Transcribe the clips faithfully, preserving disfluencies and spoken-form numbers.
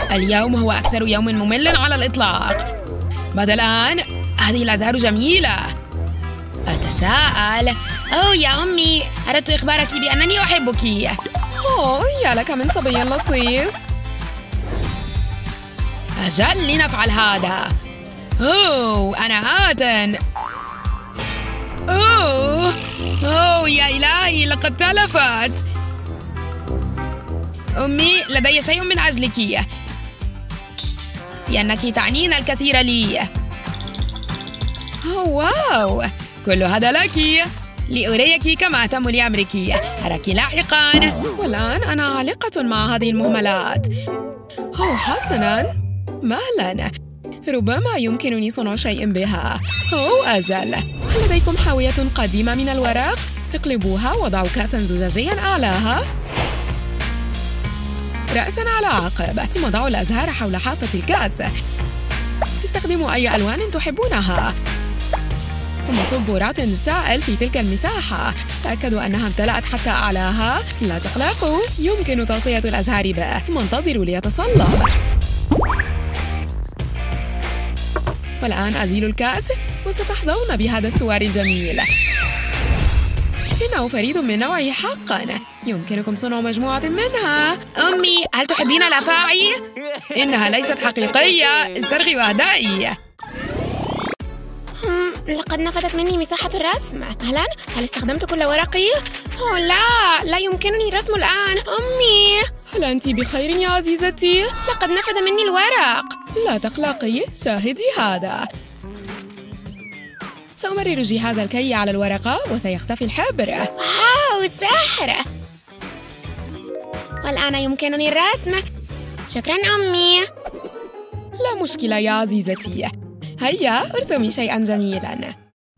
اليوم هو أكثر يوم ممل على الإطلاق. ماذا الآن؟ هذه الأزهار جميلة. أتساءل. أوه يا أمي، أردت إخبارك بأنني أحبك. أوه يا لك من صبي لطيف. أجل لنفعل هذا. أوه أنا آت. أوه أوه يا إلهي، لقد تلفت. أمي، لدي شيء من أجلك، لأنك تعنين الكثير لي. أوه واو، كل هذا لك لأريك كما أهتم لأمرك. أراك لاحقاً. والآن أنا عالقة مع هذه المهملات. أوه حسناً، مهلاً. ربما يمكنني صنع شيء بها. أوه أجل، هل لديكم حاوية قديمة من الورق؟ اقلبوها وضعوا كأساً زجاجياً أعلاها رأساً على عقب، ثم ضعوا الأزهار حول حافة الكأس. استخدموا أي ألوان تحبونها، ثم صبوا رات سائل في تلك المساحة. تأكدوا أنها امتلأت حتى أعلاها. لا تقلقوا، يمكن تغطية الأزهار به، ثم انتظروا ليتصلب. والآن أزيل الكأس وستحظون بهذا السوار الجميل. إنه فريد من نوعه حقاً، يمكنكم صنع مجموعة منها. أمي، هل تحبين الأفاعي؟ إنها ليست حقيقية، استرخي وأهدائي. لقد نفذت مني مساحة الرسم. أهلاً، هل استخدمت كل ورقي؟ أوه لا، لا يمكنني الرسم الآن. أمي، هل أنت بخير يا عزيزتي؟ لقد نفذ مني الورق. لا تقلقي، شاهدي هذا. سأمرر جهاز الكي على الورقة وسيختفي الحبر. واو، سحر! والآن يمكنني الرسم. شكراً أمي. لا مشكلة يا عزيزتي. هيا ارسمي شيئاً جميلاً.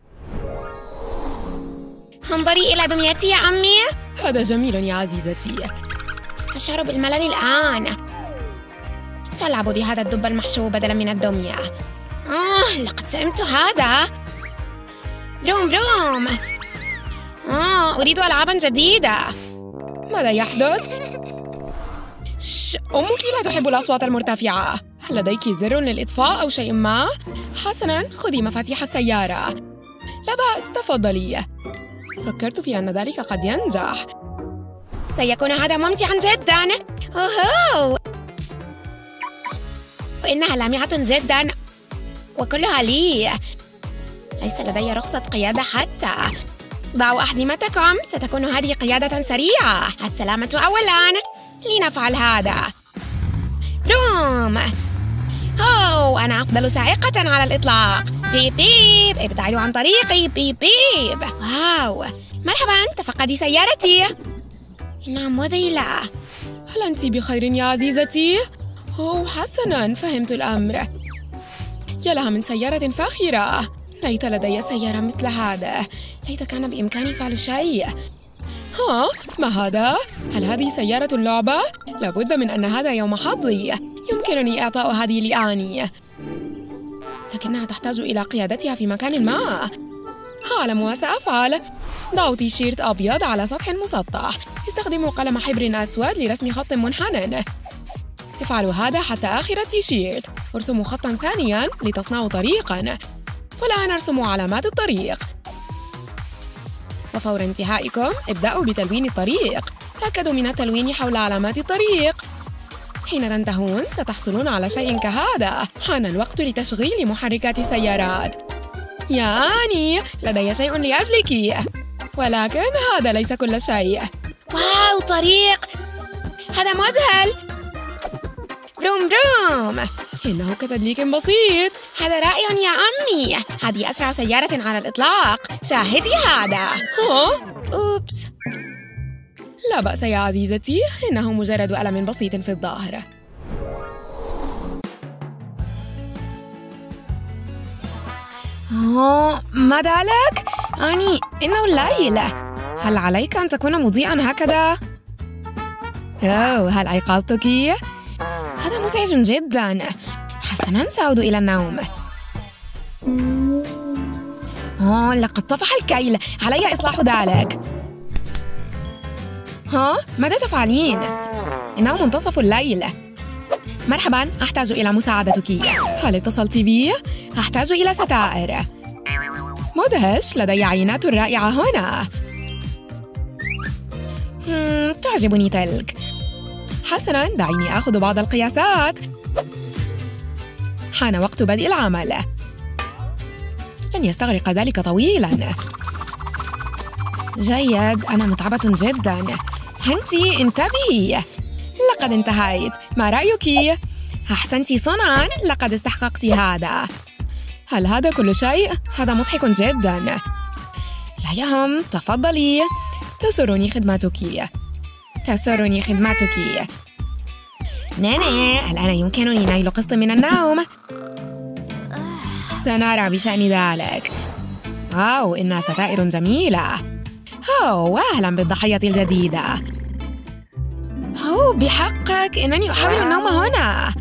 انظري إلى دميتي يا أمي. هذا جميل يا عزيزتي. أشعر بالملل الآن. سألعب بهذا الدب المحشو بدلاً من الدمية. آه، لقد سئمت هذا. بروم بروم. آه، أريد ألعاباً جديدة. ماذا يحدث؟ شش، أمك لا تحب الأصوات المرتفعة. هل لديك زر للإطفاء أو شيء ما؟ حسناً، خذي مفاتيح السيارة. لا بأس، تفضلي. فكرت في أن ذلك قد ينجح. سيكون هذا ممتعاً جداً. أوهو، وإنها لامعة جداً وكلها لي. ليس لدي رخصة قيادة حتى. ضعوا أحزمتكم، ستكون هذه قيادة سريعة. السلامة أولاً، لنفعل هذا. روم. أوه، أنا أفضل سائقة على الإطلاق. بيب بيب، ابتعدوا عن طريقي. بيب بيب. واو، مرحباً، تفقدي سيارتي. إنها مذهلة. هل أنت بخير يا عزيزتي؟ أوه حسناً، فهمت الأمر. يا لها من سيارة فاخرة. ليت لدي سيارة مثل هذا. ليت كان بإمكاني فعل شيء. ها، ما هذا؟ هل هذه سيارة اللعبة؟ لابد من أن هذا يوم حظي. يمكنني إعطاء هذه لآني، لكنها تحتاج إلى قيادتها في مكان ما. أعلم وسأفعل. ضعوا تيشيرت أبيض على سطح مسطح. استخدموا قلم حبر أسود لرسم خط منحنى. افعلوا هذا حتى آخر التيشيرت. ارسموا خطاً ثانياً لتصنعوا طريقاً. والآن ارسموا علامات الطريق. وفور انتهائكم ابدأوا بتلوين الطريق. تأكدوا من التلوين حول علامات الطريق. حين تنتهون ستحصلون على شيء كهذا. حان الوقت لتشغيل محركات السيارات. يا آني، لدي شيء لأجلك، ولكن هذا ليس كل شيء. واو، طريق! هذا مذهل. بروم بروم. إنه كتدليك بسيط. هذا رائع يا أمي. هذه أسرع سيارة على الإطلاق. شاهدي هذا. ها؟ أوبس. لا بأس يا عزيزتي، إنه مجرد ألم بسيط في الظاهر. أوه، ماذا لك؟ أني، إنه الليل. هل عليك أن تكون مضيئاً هكذا؟ أوه، هل أيقظتك؟ هذا مزعج جداً. حسناً، سأعود إلى النوم. أوه، لقد طفح الكيل. علي إصلاح ذلك. ها؟ ماذا تفعلين؟ إنه منتصف الليل. مرحباً، أحتاج إلى مساعدتك. هل اتصلت بي؟ أحتاج إلى ستائر. مدهش، لدي عينات رائعة هنا. هم، تعجبني تلك. حسناً، دعيني آخذ بعض القياسات. حان وقت بدء العمل. لن يستغرق ذلك طويلاً. جيد، أنا متعبة جداً. هنتي، انتبهي. لقد انتهيت. ما رأيك؟ أحسنتِ صنعاً، لقد استحققتِ هذا. هل هذا كل شيء؟ هذا مضحك جداً. لا يهم، تفضلي. تسرني خدمتك. تسرني خدمتك. نانا، الآن يمكنني نيل قسط من النوم. سنرى بشأن ذلك. واو، إنها ستائر جميلة. أوه، أهلاً بالضحية الجديدة. أوه، بحقك إنني أحاول النوم هنا.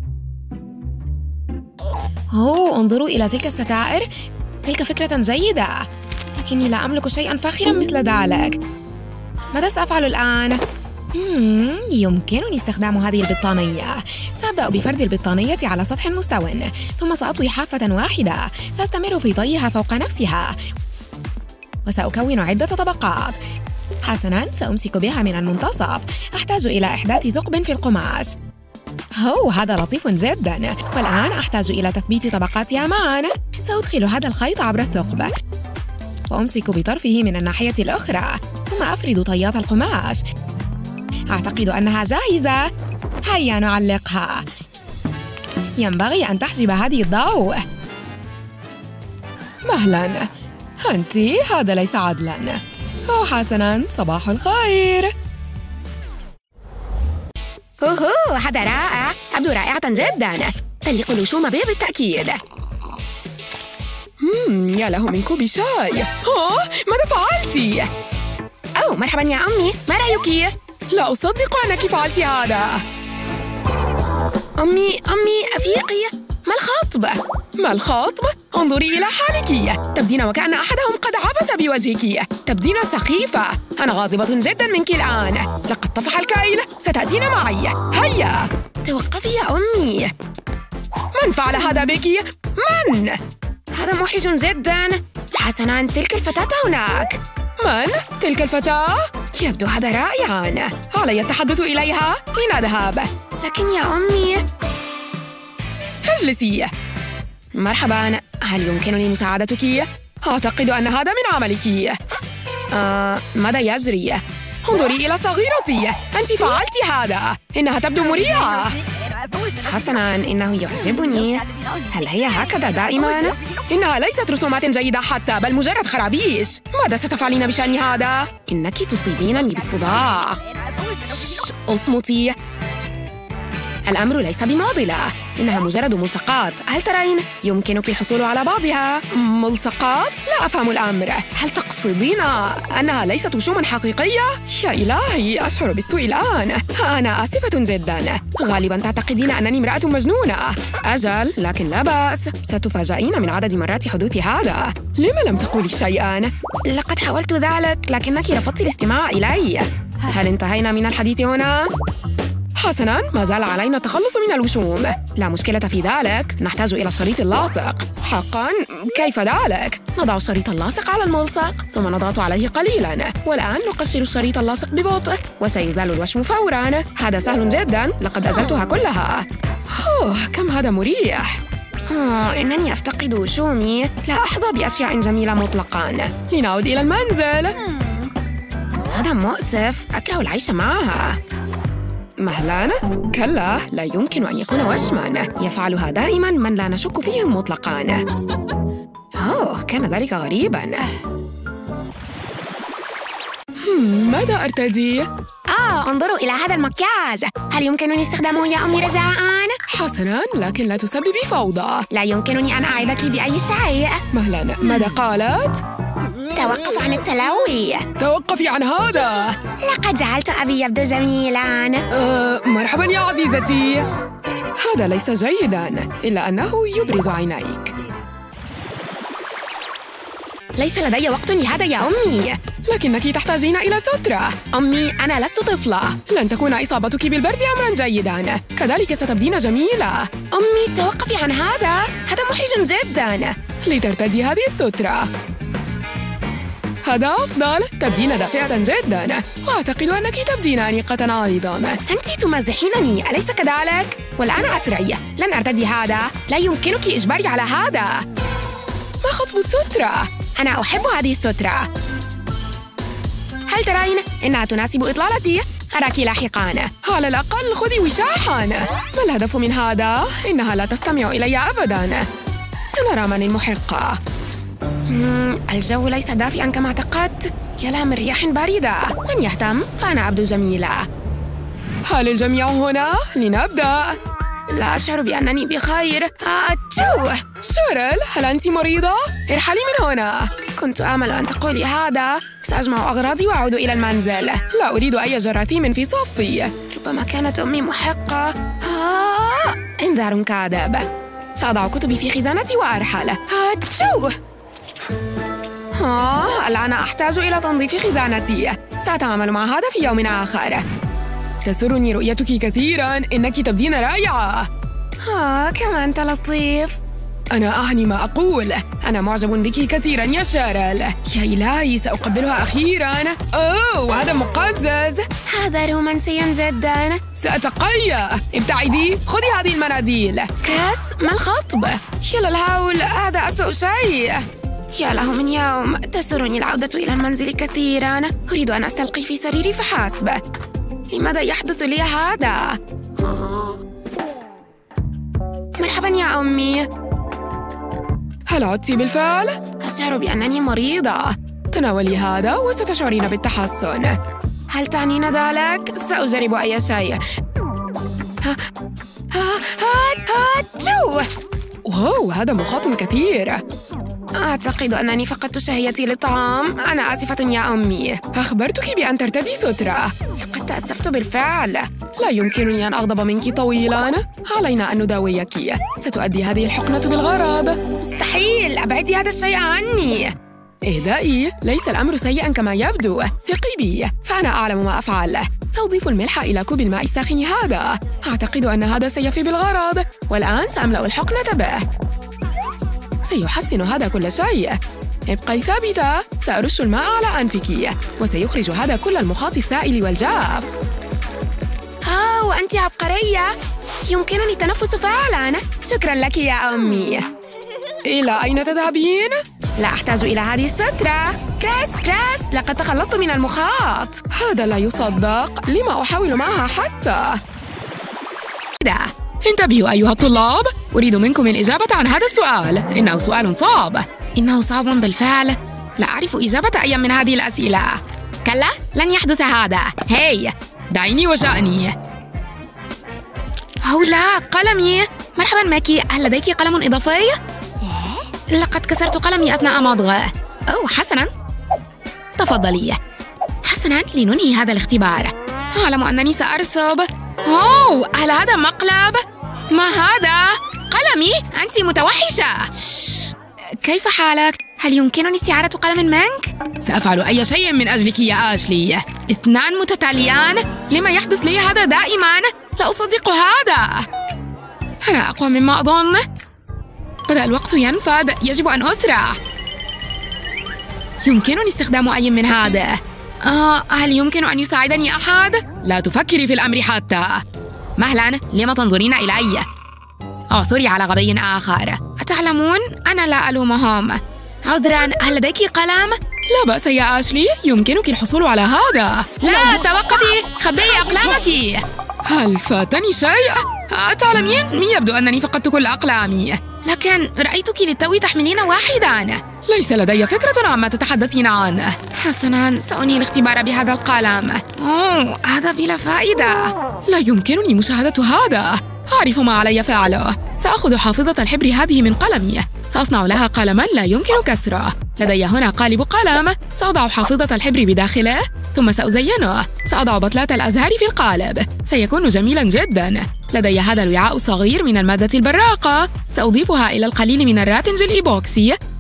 أوه، انظروا إلى تلك الستائر. تلك فكرة جيدة، لكني لا أملك شيئاً فاخراً مثل ذلك. ماذا سأفعل الآن؟ مم، يمكنني استخدام هذه البطانية. سأبدأ بفرد البطانية على سطح مستوٍ، ثم سأطوي حافة واحدة. سأستمر في طيها فوق نفسها، وسأكون عدة طبقات. حسناً، سأمسك بها من المنتصف. أحتاج إلى إحداث ثقب في القماش. أوه، هذا لطيف جداً. والآن أحتاج إلى تثبيت طبقاتها معاً. سأدخل هذا الخيط عبر الثقب، وأمسك بطرفه من الناحية الأخرى، ثم أفرد طيات القماش. أعتقد أنها جاهزة. هيا نعلقها. ينبغي أن تحجب هذه الضوء. مهلاً. هنتي، هذا ليس عدلاً. أوه، حسناً، صباح الخير. أوه، هذا رائع. تبدو رائعة جداً. تليق الوشوم بي بالتأكيد. مم، يا له من كوب شاي. أوه، ماذا فعلتِ؟ أوه، مرحباً يا أمي، ما رأيك؟ لا أصدق أنك فعلت هذا. أمي، أمي، أفيقي. ما الخطب؟ ما الخطب؟ انظري إلى حالك. تبدين وكأن أحدهم قد عبث بوجهك. تبدين سخيفة. أنا غاضبة جدا منك الآن. لقد طفح الكيل. ستأتين معي. هيا. توقفي يا أمي. من فعل هذا بك؟ من؟ هذا محرج جدا. حسناً، تلك الفتاة هناك. من؟ تلك الفتاة؟ يبدو هذا رائعاً. علي التحدث إليها. لنذهب. لكن يا أمي. اجلسي. مرحباً، هل يمكنني مساعدتك؟ أعتقد أن هذا من عملك. آه، ماذا يجري؟ انظري إلى صغيرتي. أنت فعلت هذا. إنها تبدو مريحة. حسناً، إنه يعجبني. هل هي هكذا دائماً؟ إنها ليست رسومات جيدة حتى، بل مجرد خرابيش. ماذا ستفعلين بشأن هذا؟ إنك تصيبينني بالصداع. شش، اصمتي. الأمر ليس بمعضلة. إنها مجرد ملصقات. هل ترين؟ يمكنك الحصول على بعضها. ملصقات؟ لا أفهم الأمر. هل تقصدين أنها ليست وشوما حقيقية؟ يا إلهي، أشعر بالسوء الآن. أنا آسفة جداً. غالباً تعتقدين أنني امرأة مجنونة. أجل، لكن لا بأس. ستفاجئين من عدد مرات حدوث هذا. لما لم تقولي شيئاً؟ لقد حاولت ذلك، لكنك رفضت الاستماع إلي. هل انتهينا من الحديث هنا؟ حسناً، ما زال علينا التخلص من الوشوم. لا مشكلة في ذلك. نحتاج إلى الشريط اللاصق. حقاً؟ كيف ذلك؟ نضع الشريط اللاصق على الملصق، ثم نضغط عليه قليلاً. والآن نقشر الشريط اللاصق ببطء، وسيزال الوشم فوراً. هذا سهل جداً. لقد أزلتها كلها. أوه، كم هذا مريح. آه، إنني أفتقد وشومي. لا أحظى بأشياء جميلة مطلقاً. لنعود إلى المنزل. هذا مؤسف. أكره العيش معها. مهلاً؟ كلا، لا يمكن أن يكون وشماً. يفعلها دائماً من لا نشك فيهم مطلقاً. أوه، كان ذلك غريباً. ماذا أرتدي؟ آه، انظروا إلى هذا المكياج. هل يمكنني استخدامه يا أمي رجاءً؟ حسناً، لكن لا تسببي فوضى. لا يمكنني أن أعدك بأي شيء. مهلاً، ماذا قالت؟ توقف عن التلوي. توقفي عن هذا. لقد جعلت أبي يبدو جميلاً. أه، مرحباً يا عزيزتي. هذا ليس جيداً، إلا أنه يبرز عينيك. ليس لدي وقت لهذا يا أمي. لكنك تحتاجين إلى سترة. أمي، أنا لست طفلة. لن تكون إصابتك بالبرد أمرا جيدا، كذلك ستبدين جميلة. أمي، توقفي عن هذا، هذا محرج جدا. لترتدي هذه السترة. هذا أفضل، تبدين دافئة جدا، وأعتقد أنك تبدين أنيقة أيضا. أنت تمازحينني، أليس كذلك؟ والآن أسرعي، لن أرتدي هذا، لا يمكنك إجباري على هذا. ما خطب السترة؟ أنا أحب هذه السترة. هل ترين؟ إنها تناسب إطلالتي. أراك لاحقاً. على الأقل خذي وشاحاً. ما الهدف من هذا؟ إنها لا تستمع إلي أبداً. سنرى من المحقة. الجو ليس دافئاً كما اعتقدت. يا لها من رياح باردة. من يهتم؟ فأنا أبدو جميلة. هل الجميع هنا؟ لنبدأ. لا أشعر بأنني بخير. أتشو! شيرل، هل أنت مريضة؟ ارحلي من هنا. كنت آمل أن تقولي هذا. سأجمع أغراضي وأعود إلى المنزل. لا أريد أي جراثيم في صفي. ربما كانت أمي محقة. آه! إنذار كاذب. سأضع كتبي في خزانتي وأرحل. أتشو! آه، الآن أحتاج إلى تنظيف خزانتي. سأتعامل مع هذا في يوم آخر. تسرني رؤيتك كثيراً، إنك تبدين رائعة. آه، كما أنت لطيف. أنا أعني ما أقول. أنا معجب بك كثيراً يا شيرل. يا إلهي، سأقبلها أخيراً. أوه، هذا مقزز. هذا رومانسي جداً. سأتقيأ. ابتعدي، خذي هذه المناديل. كريس، ما الخطب؟ يا للهول، هذا أسوأ شيء. يا له من يوم. تسرني العودة إلى المنزل كثيراً. أريد أن أستلقي في سريري فحسب. لماذا يحدث لي هذا؟ مرحباً يا أمي. هل عدت بالفعل؟ أشعر بأنني مريضة. تناولي هذا وستشعرين بالتحسن. هل تعنين ذلك؟ سأجرب أي شيء. ها ها ها هاتشو! واو، هذا مخاط كثير. أعتقد أنني فقدت شهيتي للطعام. أنا آسفة يا أمي. أخبرتك بأن ترتدي سترة. لقد تأسفت بالفعل. لا يمكنني أن أغضب منك طويلاً. علينا أن نداويك. ستؤدي هذه الحقنة بالغرض. مستحيل، أبعدي هذا الشيء عني. اهدئي، ليس الأمر سيئاً كما يبدو. ثقي بي، فأنا أعلم ما أفعل. سأضيف الملح إلى كوب الماء الساخن هذا. أعتقد أن هذا سيفي بالغرض. والآن سأملأ الحقنة به. سيحسن هذا كل شيء. ابقي ثابتة. سأرش الماء على أنفك، وسيخرج هذا كل المخاط السائل والجاف. آه، وأنت عبقرية. يمكنني التنفس فعلاً. شكراً لك يا أمي. إلى أين تذهبين؟ لا أحتاج إلى هذه السترة. كريس كريس، لقد تخلصت من المخاط. هذا لا يصدق. لما أحاول معها حتى؟ ده. انتبهوا أيها الطلاب، أريد منكم الإجابة عن هذا السؤال. إنه سؤال صعب. إنه صعب بالفعل. لا أعرف إجابة أي من هذه الأسئلة. كلا، لن يحدث هذا. هاي، دعيني وشأني. أو لا، قلمي. مرحبا ماكي، هل لديك قلم إضافي؟ لقد كسرت قلمي أثناء مضغ. أوه، حسناً. تفضلي. حسناً، لننهي هذا الاختبار. أعلم أنني سأرسب. أوه، هل هذا مقلب؟ ما هذا؟ قلمي؟ أنت متوحشة. شش. كيف حالك؟ هل يمكنني استعارة قلم منك؟ سأفعل أي شيء من أجلك يا آشلي. اثنان متتاليان؟ لما يحدث لي هذا دائماً؟ لا أصدق هذا. أنا أقوى مما أظن. بدأ الوقت ينفد، يجب أن أسرع. يمكنني استخدام أي من هذا. آه، هل يمكن أن يساعدني أحد؟ لا تفكري في الأمر حتى. مهلاً، لما تنظرين إلي؟ اعثري على غبي آخر. أتعلمون؟ أنا لا ألومهم. عذراً، هل لديك قلم؟ لا بأس يا آشلي، يمكنك الحصول على هذا. لا، توقفي، خبئي أقلامك. هل فاتني شيء؟ أتعلمين؟ يبدو أنني فقدت كل أقلامي. لكن رأيتك للتو تحملين واحداً. ليس لدي فكرة عما تتحدثين عنه. حسناً، سأنهي الاختبار بهذا القلم. أوه، هذا بلا فائدة. لا يمكنني مشاهدة هذا. أعرف ما علي فعله. سأخذ حافظة الحبر هذه من قلمي. سأصنع لها قلماً لا يمكن كسره. لدي هنا قالب قلم. سأضع حافظة الحبر بداخله، ثم سأزينه. سأضع بطلات الأزهار في القالب. سيكون جميلاً جداً. لدي هذا الوعاء الصغير من المادة البراقة. سأضيفها إلى القليل من الراتنج الإيبوكسي،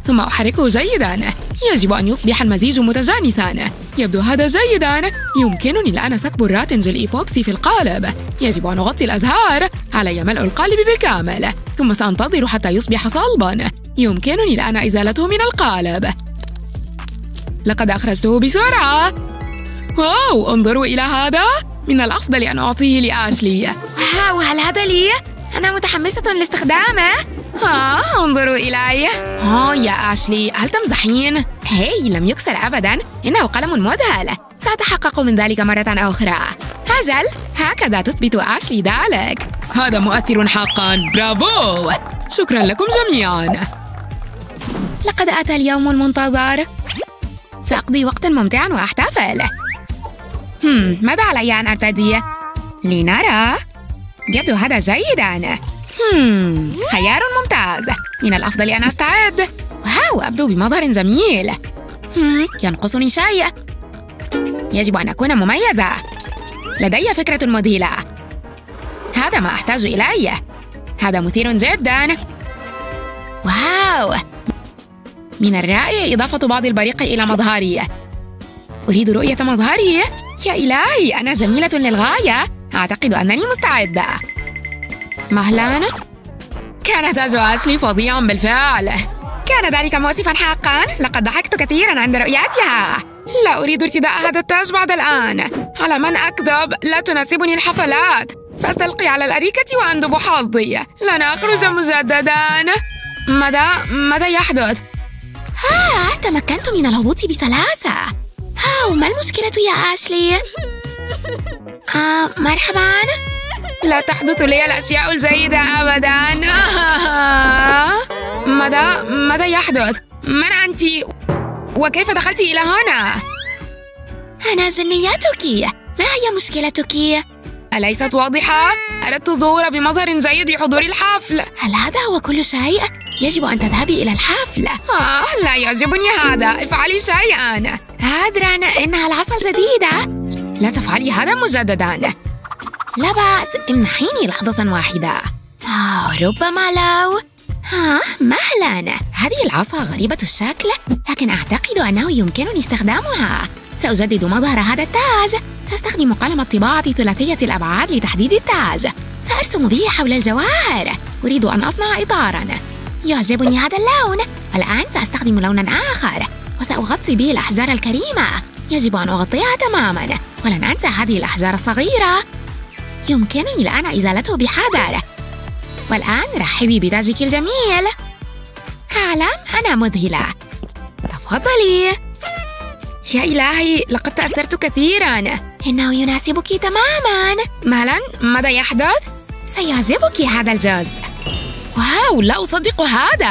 ثم أحركه جيداً. يجب أن يصبح المزيج متجانساً. يبدو هذا جيداً. يمكنني الآن سكب الراتنج الإيبوكسي في القالب. يجب أن أغطي الأزهار. علي ملء القالب بالكامل، ثم سأنتظر حتى يصبح صلباً. يمكنني الآن إزالته من القالب. لقد أخرجته بسرعة. واو، انظروا إلى هذا. من الأفضل أن أعطيه لآشلي. واو، هل هذا لي؟ أنا متحمسة لاستخدامه. ها، انظروا إلي. أوه يا آشلي، هل تمزحين؟ هاي، لم يكسر أبداً. إنه قلم مذهل. سأتحقق من ذلك مرة أخرى. أجل، هكذا تثبت آشلي ذلك. هذا مؤثر حقاً. برافو. شكراً لكم جميعاً. لقد أتى اليوم المنتظر. سأقضي وقتاً ممتعاً وأحتفل. هم، ماذا علي أن أرتدي؟ لنرى. يبدو هذا جيداً. هم، خيار ممتاز. من الأفضل أن أستعد. واو، أبدو بمظهر جميل. هم، ينقصني شيء. يجب أن أكون مميزة. لدي فكرة مذهلة. هذا ما أحتاج إليه. هذا مثير جداً. واو، من الرائع إضافة بعض البريق إلى مظهري. أريد رؤية مظهري. يا إلهي، أنا جميلة للغاية. أعتقد أنني مستعدة. مهلاً. كان تاج آشلي فظيعاً بالفعل. كان ذلك مؤسفاً حقاً. لقد ضحكت كثيراً عند رؤيتها. لا أريد ارتداء هذا التاج بعد الآن. على من أكذب؟ لا تناسبني الحفلات. سأستلقي على الأريكة وأندب حظي. لن أخرج مجدداً. ماذا؟ ماذا يحدث؟ آه، تمكنت من الهبوط بسلاسة. ها، ما المشكلة يا آشلي؟ آه، مرحباً. لا تحدث لي الأشياء الجيدة أبداً. ماذا؟ ماذا يحدث؟ من أنت؟ وكيف دخلت إلى هنا؟ أنا جنيتك. ما هي مشكلتك؟ أليست واضحة؟ أردت الظهور بمظهر جيد لحضور الحفل. هل هذا هو كل شيء؟ يجب أن تذهبي إلى الحفل. آه، لا يعجبني هذا. افعلي شيئاً. عذراً، إنها العصا الجديدة. لا تفعلي هذا مجدداً. لا بأس، امنحيني لحظة واحدة. آه، ربما لو... ها، مهلاً. هذه العصا غريبة الشكل، لكن أعتقد أنه يمكنني استخدامها. سأجدد مظهر هذا التاج. سأستخدم قلم الطباعة ثلاثية الأبعاد لتحديد التاج. سأرسم به حول الجواهر. أريد أن أصنع إطاراً. يعجبني هذا اللون. الآن سأستخدم لوناً آخر، وسأغطي به الأحجار الكريمة. يجب أن أغطيها تماماً، ولن أنسى هذه الأحجار الصغيرة. يمكنني الآن إزالته بحذر. والآن رحبي بتاجك الجميل. أعلم، أنا مذهلة. تفضلي. يا إلهي، لقد تأثرت كثيراً. إنه يناسبك تماماً. مهلاً، ماذا يحدث؟ سيعجبك هذا الجزء. واو، لا أصدق هذا.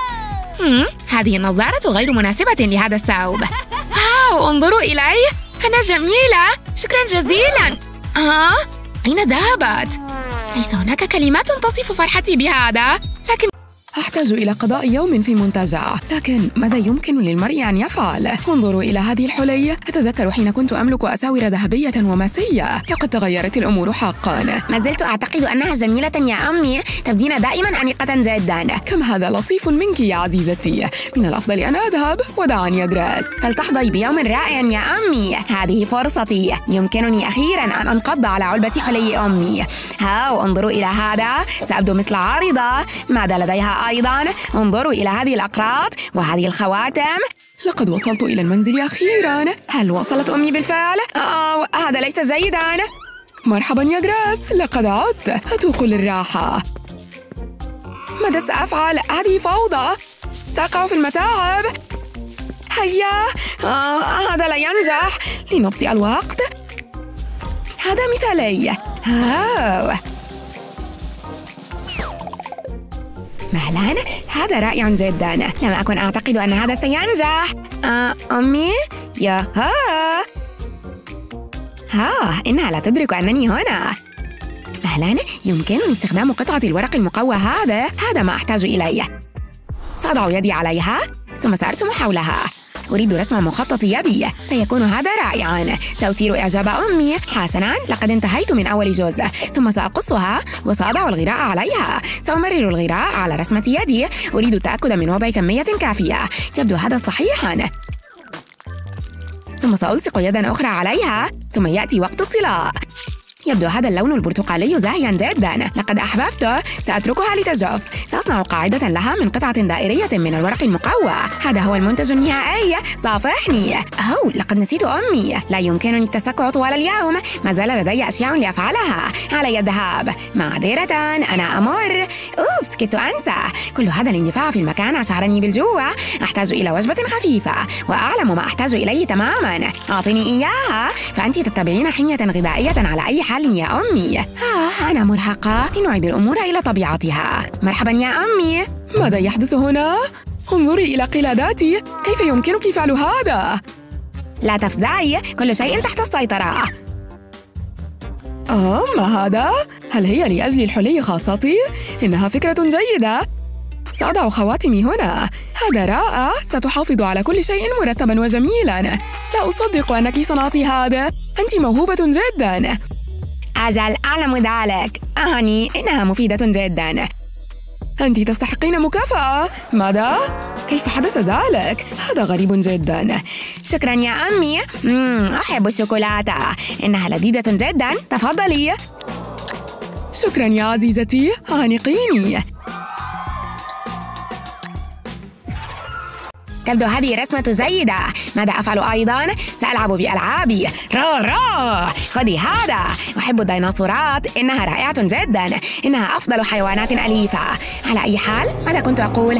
هم، هذه النظارة غير مناسبة لهذا الثوب. واو، انظروا إلي. أنا جميلة. شكراً جزيلاً. آه، أين ذهبت؟ ليس هناك كلمات تصف فرحتي بهذا، لكن أحتاج إلى قضاء يوم في منتجع، لكن ماذا يمكن للمرء أن يفعل؟ انظروا إلى هذه الحلي. أتذكر حين كنت أملك أساور ذهبية وماسية. لقد تغيرت الأمور حقاً. ما زلت أعتقد أنها جميلة يا أمي. تبدين دائماً أنيقة جداً. كم هذا لطيف منك يا عزيزتي. من الأفضل أن أذهب. ودعني يا جريس. فلتحظي بيوم رائع يا أمي. هذه فرصتي. يمكنني أخيراً أن أنقض على علبة حلي أمي. هاو، انظروا إلى هذا. سأبدو مثل عارضة. ماذا لديها أيضاً؟ انظروا إلى هذه الأقراط وهذه الخواتم. لقد وصلت إلى المنزل أخيراً. هل وصلت أمي بالفعل؟ آه، هذا ليس جيداً. مرحباً يا جريس، لقد عدت. أتوق للراحة. ماذا سأفعل؟ هذه فوضى. سأقع في المتاعب. هيا. آه، هذا لا ينجح. لنبطئ الوقت. هذا مثالي. هاو. مهلاً، هذا رائع جداً. لم أكن أعتقد أن هذا سينجح. آه، أمي؟ يا ها ها إنها لا تدرك أنني هنا. مهلاً، يمكنني استخدام قطعة الورق المقوى هذا. هذا ما أحتاج إليه. سأضع يدي عليها، ثم سأرسم حولها. أريد رسم مخطط يدي. سيكون هذا رائعاً. سأثير إعجاب أمي. حسناً، لقد انتهيت من أول جزء. ثم سأقصها وسأضع الغراء عليها. سأمرر الغراء على رسمة يدي. أريد التأكد من وضع كمية كافية. يبدو هذا صحيحاً. ثم سألصق يداً أخرى عليها. ثم يأتي وقت الطلاء. يبدو هذا اللون البرتقالي زاهياً جداً. لقد أحببته. سأتركها لتجف. سأصنع قاعدة لها من قطعة دائرية من الورق المقوى. هذا هو المنتج النهائي. صافحني. أوه، لقد نسيت أمي. لا يمكنني التسكع طوال اليوم. ما زال لدي أشياء لأفعلها. علي الذهاب. معذرة، أنا أمر. أوبس، كدت أنسى. كل هذا الاندفاع في المكان أشعرني بالجوع. أحتاج إلى وجبة خفيفة، وأعلم ما أحتاج إليه تماماً. أعطني إياها. فأنت تتبعين حمية غذائية على أي حال يا أمي. آه، أنا مرهقة. لنعيد الأمور إلى طبيعتها. مرحبا يا أمي. ماذا يحدث هنا؟ انظري إلى قلاداتي. كيف يمكنك فعل هذا؟ لا تفزعي، كل شيء تحت السيطرة. آه، ما هذا؟ هل هي لأجل الحلي خاصتي؟ إنها فكرة جيدة. سأضع خواتمي هنا. هذا رائع. ستحافظ على كل شيء مرتباً وجميلاً. لا أصدق أنك صنعتِ هذا. أنت موهوبة جداً. أجل، أعلم ذلك. أعني إنها مفيدة جداً. أنت تستحقين مكافأة. ماذا؟ كيف حدث ذلك؟ هذا غريب جداً. شكراً يا أمي. مم، أحب الشوكولاتة. إنها لذيذة جداً. تفضلي. شكراً يا عزيزتي. عانقيني. تبدو هذه رسمة جيدة. ماذا أفعل أيضاً؟ سألعب بألعابي. را را. خذي هذا. أحب الديناصورات. إنها رائعة جداً. إنها أفضل حيوانات أليفة. على أي حال، ماذا كنت أقول؟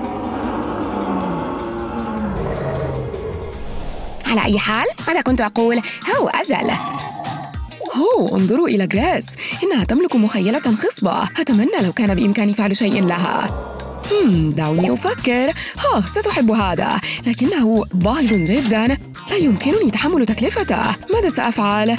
على أي حال، ماذا كنت أقول؟ هو أجل. أوه، انظروا إلى جريس. إنها تملك مخيلة خصبة. أتمنى لو كان بإمكاني فعل شيء لها. هم دعوني أفكر. ها، ستحب هذا، لكنه باهظ جداً. لا يمكنني تحمل تكلفته. ماذا سأفعل؟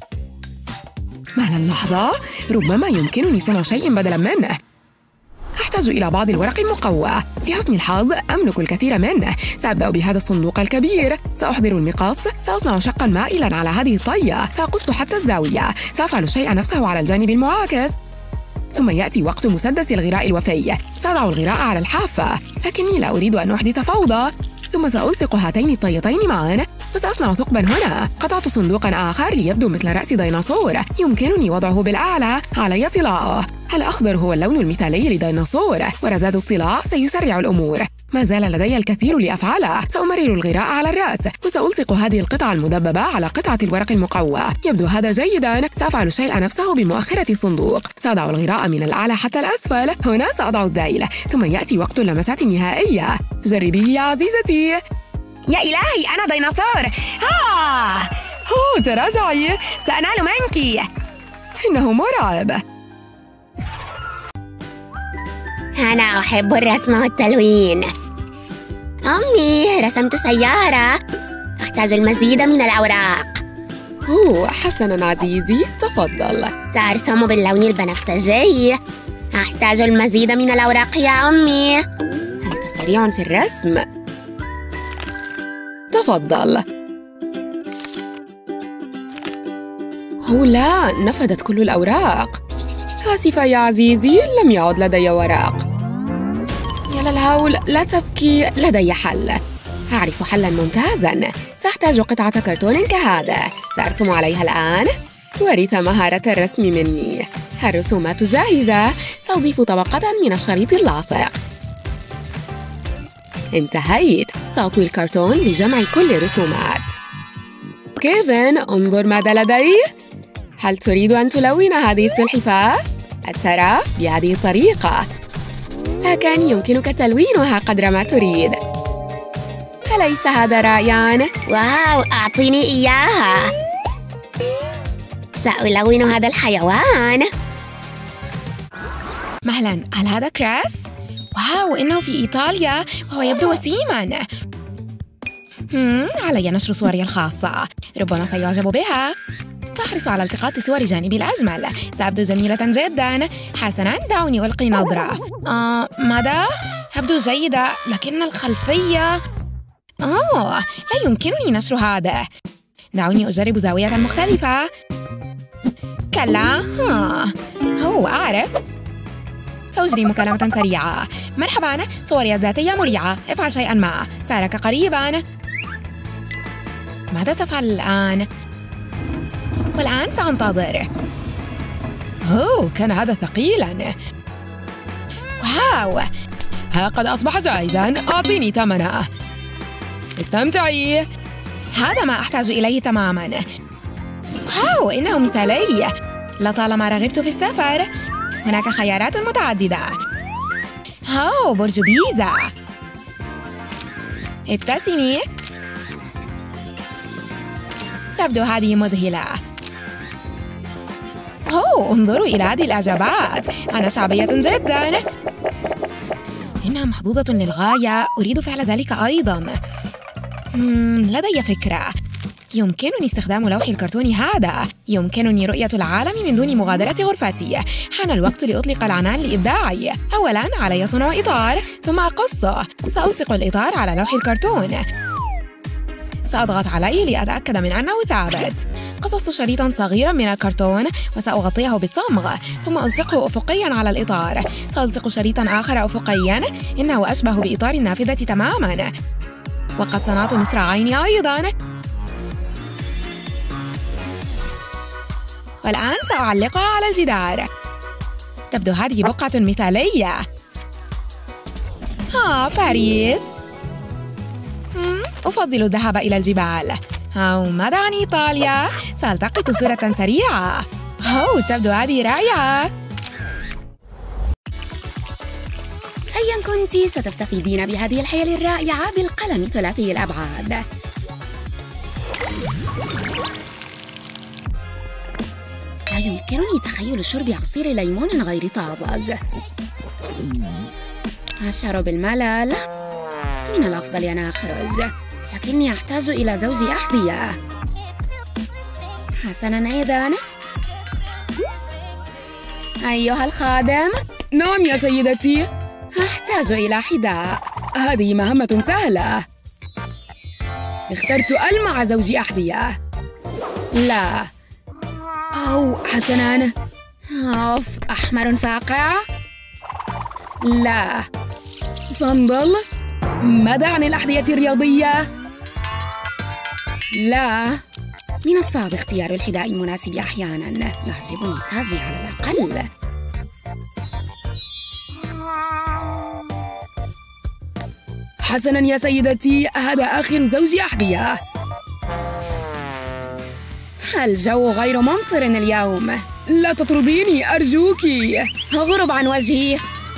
مهلا لحظة. ربما يمكنني صنع شيء بدلاً منه. أحتاج إلى بعض الورق المقوى. لحسن الحظ أملك الكثير منه. سأبدأ بهذا الصندوق الكبير. سأحضر المقص. سأصنع شقاً مائلاً على هذه الطية. سأقص حتى الزاوية. سأفعل الشيء نفسه على الجانب المعاكس. ثم يأتي وقت مسدس الغراء الوفي. سأضع الغراء على الحافة، لكني لا أريد أن أحدث فوضى. ثم سألصق هاتين الطيتين معاً، وسأصنع ثقباً هنا. قطعت صندوقاً آخر ليبدو مثل رأس ديناصور. يمكنني وضعه بالأعلى. علي طلاءه. الأخضر هو اللون المثالي لديناصور، ورذاذ الطلاء سيسرع الأمور. ما زال لدي الكثير لأفعله. سأمرر الغراء على الرأس، وسألصق هذه القطعة المدببة على قطعة الورق المقوى. يبدو هذا جيداً. سأفعل الشيء نفسه بمؤخرة الصندوق. سأضع الغراء من الأعلى حتى الأسفل. هنا سأضع الذيل. ثم يأتي وقت اللمسات النهائية. جربيه يا عزيزتي. يا إلهي، أنا ديناصور. آه. أوه، تراجعي. سأنال منك. إنه مرعب. أنا أحب الرسم والتلوين. أمي، رسمت سيارة. أحتاج المزيد من الأوراق. أوه، حسناً عزيزي، تفضل. سأرسم باللون البنفسجي. أحتاج المزيد من الأوراق يا أمي. أنت سريع في الرسم. تفضل. أوه لا، نفدت كل الأوراق. آسفة يا عزيزي، لم يعد لدي ورق. يا للهول، لا تبكي، لدي حل. أعرف حلاً ممتازاً. سأحتاج قطعة كرتون كهذا. سأرسم عليها الآن. ورث مهارة الرسم مني. الرسومات جاهزة. سأضيف طبقة من الشريط اللاصق. انتهيت. سأطوي الكرتون لجمع كل الرسومات. كيفن، انظر ماذا لدي. هل تريد أن تلون هذه السلحفاة؟ أترى بهذه الطريقة. لكن يمكنك تلوينها قدر ما تريد. أليس هذا رائعاً؟ واو، أعطيني إياها. سألون هذا الحيوان. مهلاً، هل هذا كريس؟ واو، إنه في إيطاليا وهو يبدو وسيماً. هم، علي نشر صوري الخاصة. ربما سيعجب بها. سأحرص على التقاط صور جانبي الأجمل. سأبدو جميلة جداً. حسناً، دعوني ألقي نظرة. آه، ماذا؟ تبدو جيدة، لكن الخلفية... أوه، لا يمكنني نشر هذا. دعوني أجرب زاوية مختلفة. كلا. ها. هو أعرف. سأجري مكالمة سريعة. مرحباً، صوري الذاتية مريعة. افعل شيئاً ما. سأراك قريباً. ماذا تفعل الآن؟ والآن سأنتظر. أوه، كان هذا ثقيلاً. واو، ها قد أصبح جاهزاً. أعطيني ثمنه. استمتعي. هذا ما أحتاج إليه تماماً. واو، إنه مثالي. لطالما رغبت في السفر. هناك خيارات متعددة. هاو، برج بيزا. ابتسمي. تبدو هذه مذهلة. أوه، انظروا إلى هذه الإعجابات. أنا شعبية جداً. إنها محظوظة للغاية. أريد فعل ذلك أيضاً. مم، لدي فكرة. يمكنني استخدام لوح الكرتون هذا. يمكنني رؤية العالم من دون مغادرة غرفتي. حان الوقت لأطلق العنان لإبداعي. أولاً علي صنع إطار، ثم أقصه. سألصق الإطار على لوح الكرتون. سأضغط عليه لأتأكد من أنه ثابت. قصصت شريطاً صغيراً من الكرتون وسأغطيه بالصمغ، ثم ألصقه أفقياً على الإطار. سألصق شريطاً آخر أفقياً. إنه أشبه بإطار النافذة تماماً. وقد صنعت مصراعين أيضاً. والآن سأعلقها على الجدار. تبدو هذه بقعة مثالية. ها، باريس. أفضل الذهاب إلى الجبال. ها، ماذا عن إيطاليا؟ سألتقط صورة سريعة. هاو، تبدو هذه رائعة. أياً كنت ستستفيدين بهذه الحيل الرائعة بالقلم ثلاثي الأبعاد. لا يمكنني تخيل شرب عصير ليمون غير طازج. أشعر بالملل. من الأفضل أن أخرج، لكني أحتاج إلى زوج أحذية. حسناً أيضاً. أيها الخادم. نعم يا سيدتي. أحتاج إلى حذاء. هذه مهمة سهلة. اخترت ألمع زوج أحذية. لا. أو حسناً. أوف، أحمر فاقع. لا. صندل. ماذا عن الأحذية الرياضية؟ لا. من الصعب اختيار الحذاء المناسب أحياناً. يعجبني تاجي على الأقل. حسناً يا سيدتي، هذا آخر زوج أحذية. الجو غير ممطر اليوم. لا تطرديني أرجوك. اغرب عن وجهي.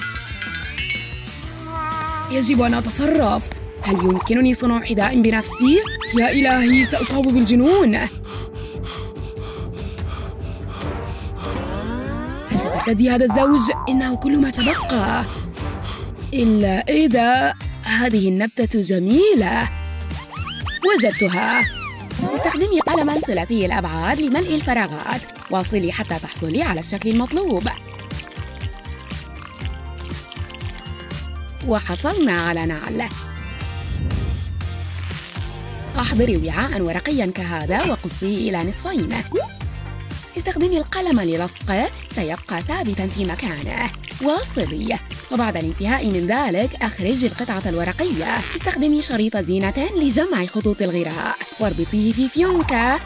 يجب أن أتصرف. هل يمكنني صنع حذاء بنفسي؟ يا إلهي، سأصاب بالجنون. هل سترتدي هذا الزوج؟ إنه كل ما تبقى. إلا إذا هذه النبتة جميلة. وجدتها. استخدمي قلماً ثلاثي الأبعاد لملء الفراغات. واصلي حتى تحصلي على الشكل المطلوب. وحصلنا على نعل. أحضري وعاء ورقياً كهذا وقصيه إلى نصفين. استخدمي القلم للصقه، سيبقى ثابتاً في مكانه. واصلي، وبعد الانتهاء من ذلك أخرجي القطعة الورقية. استخدمي شريط زينة لجمع خطوط الغراء واربطيه في فيونكة.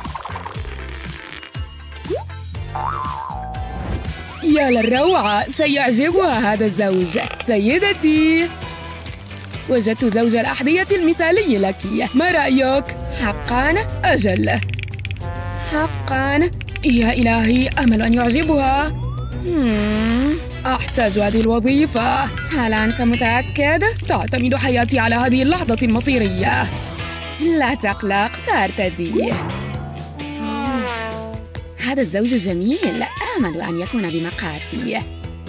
يا للروعة، سيعجبها هذا الزوج. سيدتي، وجدت زوج الأحذية المثالي لك. ما رأيك؟ حقاً؟ أجل. حقاً؟ يا إلهي، أمل أن يعجبها. مم. أحتاج هذه الوظيفة. هل أنت متأكد؟ تعتمد حياتي على هذه اللحظة المصيرية. لا تقلق، سأرتدي. هذا الزوج جميل. آمل أن يكون بمقاسي.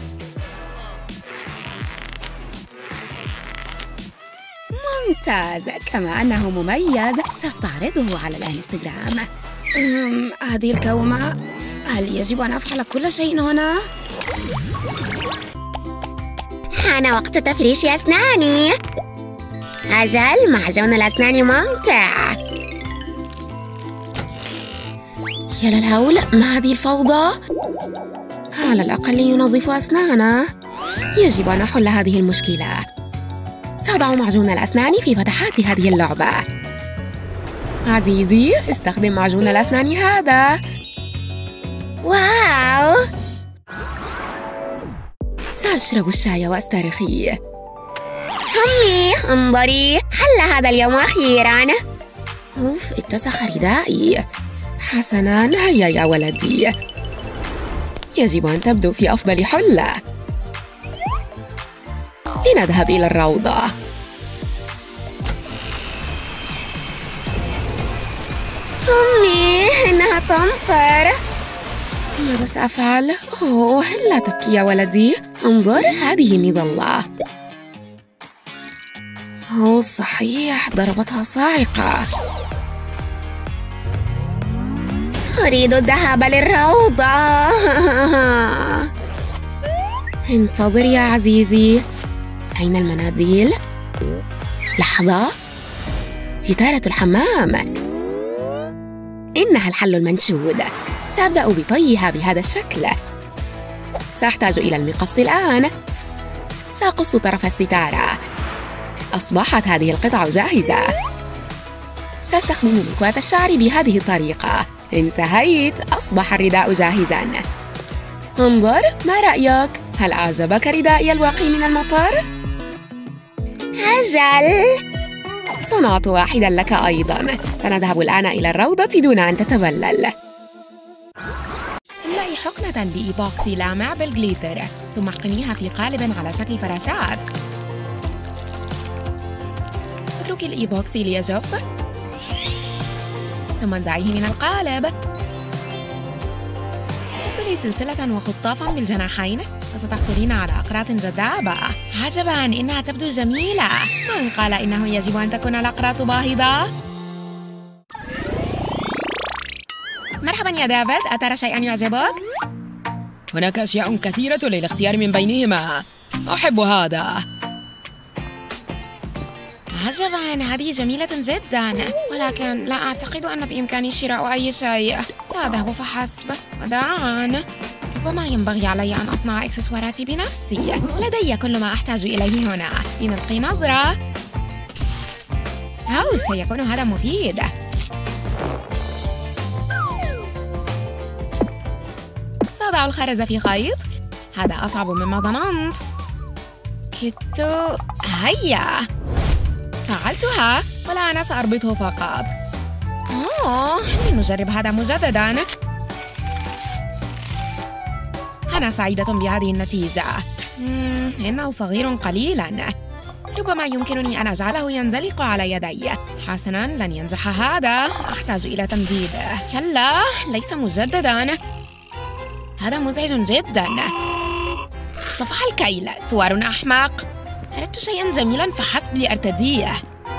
ممتاز، كما أنه مميز. سأستعرضه على الإنستغرام. هذه الكومة. هل يجب أن أفعل كل شيء هنا؟ حان وقت تفريش أسناني. أجل، معجون الأسنان ممتع. يا للهول، ما هذه الفوضى؟ على الأقل ينظف أسنانه. يجب أن أحل هذه المشكلة. سأضع معجون الأسنان في فتحات هذه اللعبة. عزيزي، استخدم معجون الأسنان هذا. واو! سأشرب الشاي وأسترخي. أمي، انظري، حل هذا اليوم أخيراً. أوف، اتسخ ردائي. حسناً، هيا يا ولدي. يجب أن تبدو في أفضل حلة. لنذهب إلى الروضة. أمي، إنها تمطر. ماذا سأفعل؟ أوه، لا تبكي يا ولدي. انظر، هذه مظلة. أوه صحيح، ضربتها صاعقة. أريد الذهاب للروضة. انتظر يا عزيزي. أين المناديل؟ لحظة، ستارة الحمام. إنها الحل المنشود. سأبدأ بطيها بهذا الشكل. سأحتاج إلى المقص الآن. سأقص طرف الستارة. أصبحت هذه القطع جاهزة. سأستخدم مكواة الشعر بهذه الطريقة. انتهيت، أصبح الرداء جاهزاً. انظر، ما رأيك؟ هل أعجبك ردائي الواقي من المطر؟ أجل، صنعت واحداً لك أيضاً. سنذهب الآن إلى الروضة دون أن تتبلل. املئي حقنة بإيبوكسي لامع بالجليتر، ثم احقنيها في قالب على شكل فراشات. اتركي الإيبوكسي ليجف، ثم انزعيه من القالب. ارسلي سلسلة وخطافاً بالجناحين، وستحصلين على أقراط جذابة. عجباً، إنها تبدو جميلة. من قال إنه يجب أن تكون الأقراط باهظة؟ مرحباً يا دافيد، أترى شيئاً يعجبك؟ هناك أشياء كثيرة للاختيار من بينهما. أحب هذا. عجباً، هذه جميلة جداً، ولكن لا أعتقد أن بإمكاني شراء أي شيء. سأذهب فحسب. وداعاً، ربما ينبغي علي أن أصنع إكسسواراتي بنفسي. لدي كل ما أحتاج إليه هنا. لنلقي نظرة. أو سيكون هذا مفيد. سأضع الخرز في خيط. هذا أصعب مما ظننت. كدت هيا، فعلتها، والآن سأربطه فقط. أوه، لنجرب هذا مجدداً. أنا سعيدة بهذه النتيجة. مم، إنه صغير قليلاً. ربما يمكنني أن أجعله ينزلق على يدي. حسناً، لن ينجح هذا. أحتاج إلى تمديده. كلا، ليس مجدداً. هذا مزعج جداً. صفح الكيل، سوار أحمق. أردت شيئاً جميلاً فحسب لأرتديه.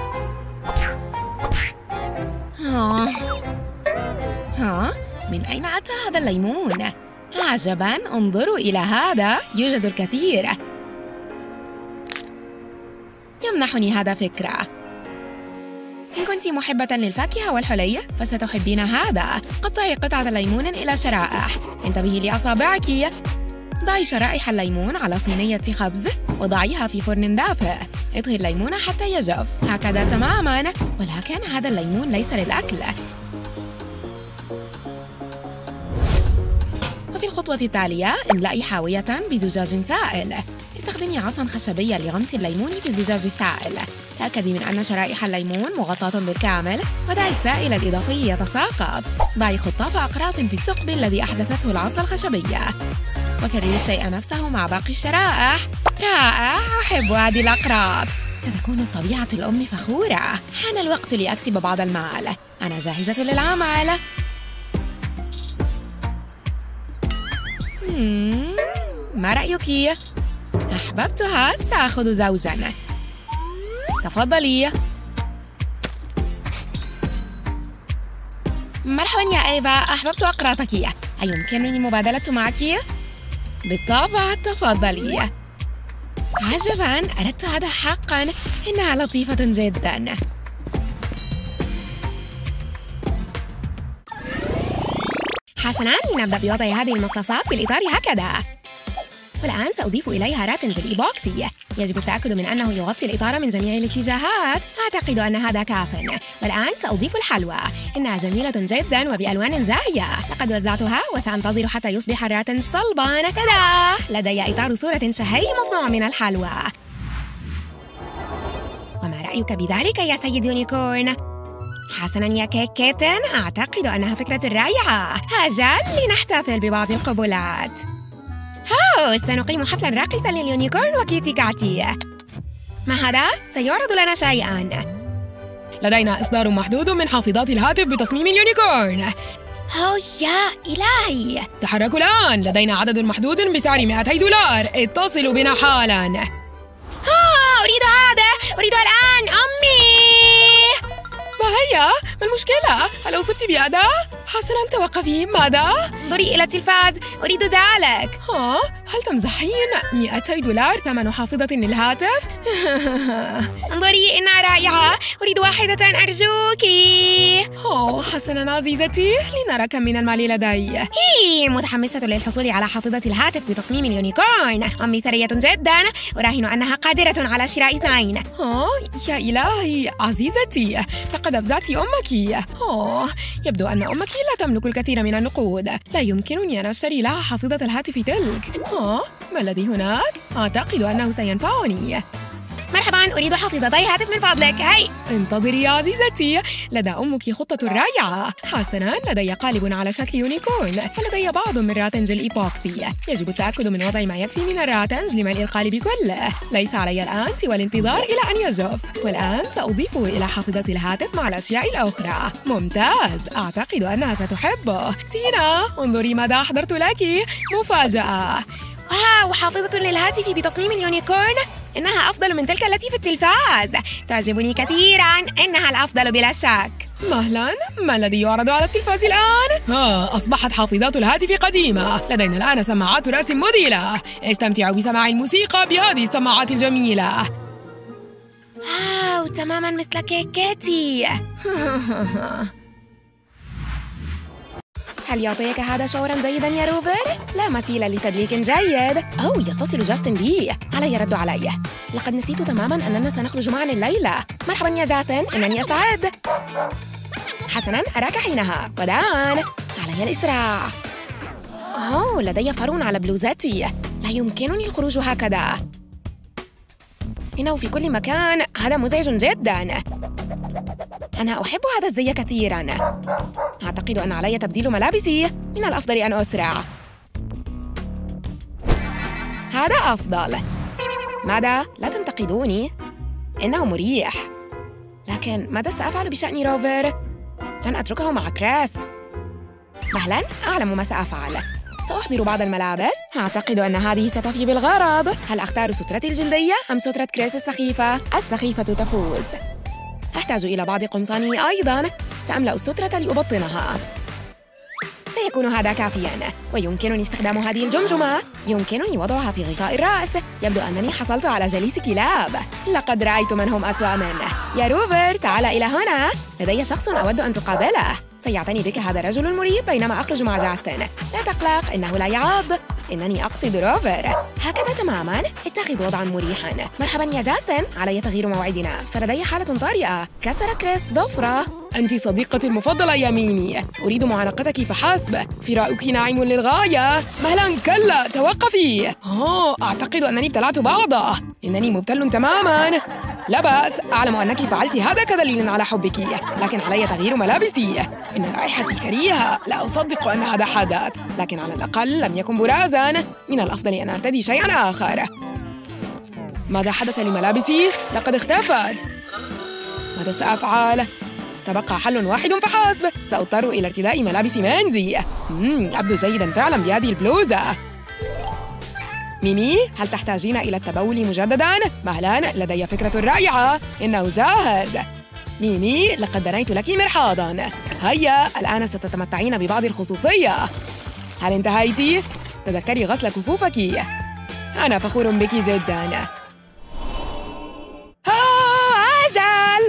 ها ها من أين أتى هذا الليمون؟ عجباً، انظروا إلى هذا، يوجد الكثير. يمنحني هذا فكرة. إن كنت محبة للفاكهة والحلي فستحبين هذا. قطعي قطعة الليمون إلى شرائح. انتبهي لأصابعك. ضعي شرائح الليمون على صينية خبز وضعيها في فرن دافئ. اطهي الليمون حتى يجف، هكذا تماماً. ولكن هذا الليمون ليس للأكل. وفي الخطوة التالية املئي حاوية بزجاج سائل. استخدمي عصاً خشبية لغمس الليمون في الزجاج السائل. تأكدي من أن شرائح الليمون مغطاة بالكامل، ودعي السائل الإضافي يتساقط. ضعي خطاف أقراط في الثقب الذي أحدثته العصا الخشبية، وكرري الشيء نفسه مع باقي الشرائح. رائع، أحب هذه الأقراط. ستكون الطبيعة الأم فخورة. حان الوقت لأكسب بعض المال. أنا جاهزة للعمل. مم، ما رأيك؟ أحببتها. سأخذ زوجاً. تفضلي. مرحباً يا إيفا، أحببت أقراطك. أيمكنني المبادلة معك؟ بالطبع، تفضلي. عجباً، أردت هذا حقاً. إنها لطيفة جداً. حسناً، لنبدأ بوضع هذه المصاصات في الإطار هكذا. والآن سأضيف إليها راتنج الإيبوكسي. يجب التأكد من أنه يغطي الإطار من جميع الاتجاهات. أعتقد أن هذا كاف. والآن سأضيف الحلوى. إنها جميلة جداً وبألوان زاهية. لقد وزعتها وسأنتظر حتى يصبح الراتنج صلباً. تدا! لدي إطار صورة شهي مصنوع من الحلوى. وما رأيك بذلك يا سيد يونيكورن؟ حسناً يا كيك كيتن، أعتقد أنها فكرة رائعة. أجل، لنحتفل ببعض القبلات. أوه، سنقيم حفلاً راقصاً لليونيكورن وكيتي كاتي. ما هذا؟ سيعرض لنا شيئاً. لدينا إصدار محدود من حافظات الهاتف بتصميم اليونيكورن. أوه يا إلهي! تحركوا الآن، لدينا عدد محدود بسعر مئتي دولار. اتصلوا بنا حالاً. آه، أريد هذا، أريد الآن. أمي! ما هي؟ ما المشكلة؟ هل أصبت بأذى؟ حسناً، توقفي. ماذا؟ انظري إلى التلفاز، أريد ذلك. ها؟ هل تمزحين؟ مئتي دولار ثمن حافظة للهاتف؟ انظري، إنها رائعة. أريد واحدة أرجوكِ. أوه، حسناً عزيزتي، لنرى كم من المال لدي. هي متحمسة للحصول على حافظة الهاتف بتصميم اليونيكورن. أمي ثرية جداً، أراهن أنها قادرة على شراء اثنين. ها؟ يا إلهي عزيزتي، لقد أفزعت أمك. أوه، يبدو أن أمك لا تملك الكثير من النقود. لا يمكنني أن أشتري لها حافظة الهاتف تلك. ها؟ ما الذي هناك؟ أعتقد أنه سينفعني. مرحباً، أريد حافظتي هاتف من فضلك. هاي انتظري يا عزيزتي، لدى أمك خطة رائعة. حسناً، لدي قالب على شكل يونيكورن، ولدي بعض من راتنج الإيبوكسي. يجب التأكد من وضع ما يكفي من الراتنج لملء القالب كله. ليس علي الآن سوى الانتظار إلى أن يجف. والآن سأضيفه إلى حافظة الهاتف مع الأشياء الأخرى. ممتاز، أعتقد أنها ستحبه. تينا، انظري ماذا أحضرت لك. مفاجأة. واو، حافظة للهاتف بتصميم اليونيكورن. إنها أفضل من تلك التي في التلفاز. تعجبني كثيراً. إنها الأفضل بلا شك. مهلاً، ما الذي يعرض على التلفاز الآن؟ ها، أصبحت حافظات الهاتف قديمة. لدينا الآن سماعات رأس مذهلة. استمتعوا بسماع الموسيقى بهذه السماعات الجميلة. واو، تماماً مثل كيكتي. هل يعطيك هذا شعوراً جيداً يا روفر؟ لا مثيل لتدليك جيد. أوه، يتصل جاستن بي. علي رد علي. لقد نسيت تماماً أننا سنخرج معاً الليلة. مرحباً يا جاستن، إنني أستعد. حسناً، أراك حينها. وداعاً، علي الإسراع. أوه، لدي فرو على بلوزتي. لا يمكنني الخروج هكذا. إنه في كل مكان. هذا مزعج جداً. أنا أحب هذا الزي كثيراً. أعتقد أن علي تبديل ملابسي. من الأفضل أن أسرع. هذا أفضل. ماذا؟ لا تنتقدوني. إنه مريح. لكن ماذا سأفعل بشأن روفر؟ لن أتركه مع كريس. مهلاً، أعلم ما سأفعل. سأحضر بعض الملابس. أعتقد أن هذه ستفي بالغرض. هل أختار سترتي الجلدية أم سترة كريس السخيفة؟ السخيفة تفوز. أحتاج إلى بعض قمصاني أيضاً. سأملأ السترة لأبطنها. سيكون هذا كافياً. ويمكنني استخدام هذه الجمجمة. يمكنني وضعها في غطاء الرأس. يبدو أنني حصلت على جليس كلاب. لقد رأيت من هم أسوأ منه. يا روفر، تعال إلى هنا. لدي شخص أود أن تقابله. سيعتني بك هذا الرجل المريب بينما أخرج مع جاستن. لا تقلق، إنه لا يعض. إنني أقصد روفر. هكذا تماماً. اتخذ وضعاً مريحاً. مرحباً يا جاستن، علي تغيير موعدنا. فلدي حالة طارئة. كسر كريس ضفرة. أنت صديقتي المفضلة يا ميمي. أريد معانقتك فحسب. فراقك ناعم للغاية. مهلاً، كلا، توقفي. أوه، أعتقد أنني ابتلعت بعضه. إنني مبتل تماماً. لا بأس، أعلم أنك فعلت هذا كدليل على حبك. لكن علي تغيير ملابسي. إن رائحتي كريهة. لا أصدق أن هذا حدث. لكن على الأقل لم يكن برازاً. من الأفضل أن أرتدي شيئاً آخر. ماذا حدث لملابسي؟ لقد اختفت. ماذا سأفعل؟ تبقى حل واحد فحسب. سأضطر إلى ارتداء ملابس ماندي. مم، أبدو جيداً فعلاً بهذه البلوزة. ميمي، هل تحتاجين إلى التبول مجدداً؟ مهلاً، لدي فكرة رائعة. إنه جاهز. ميمي، لقد دنيت لك مرحاضاً. هيا، الآن ستتمتعين ببعض الخصوصية. هل انتهيتِ؟ تذكري غسل كفوفك. أنا فخور بك جداً.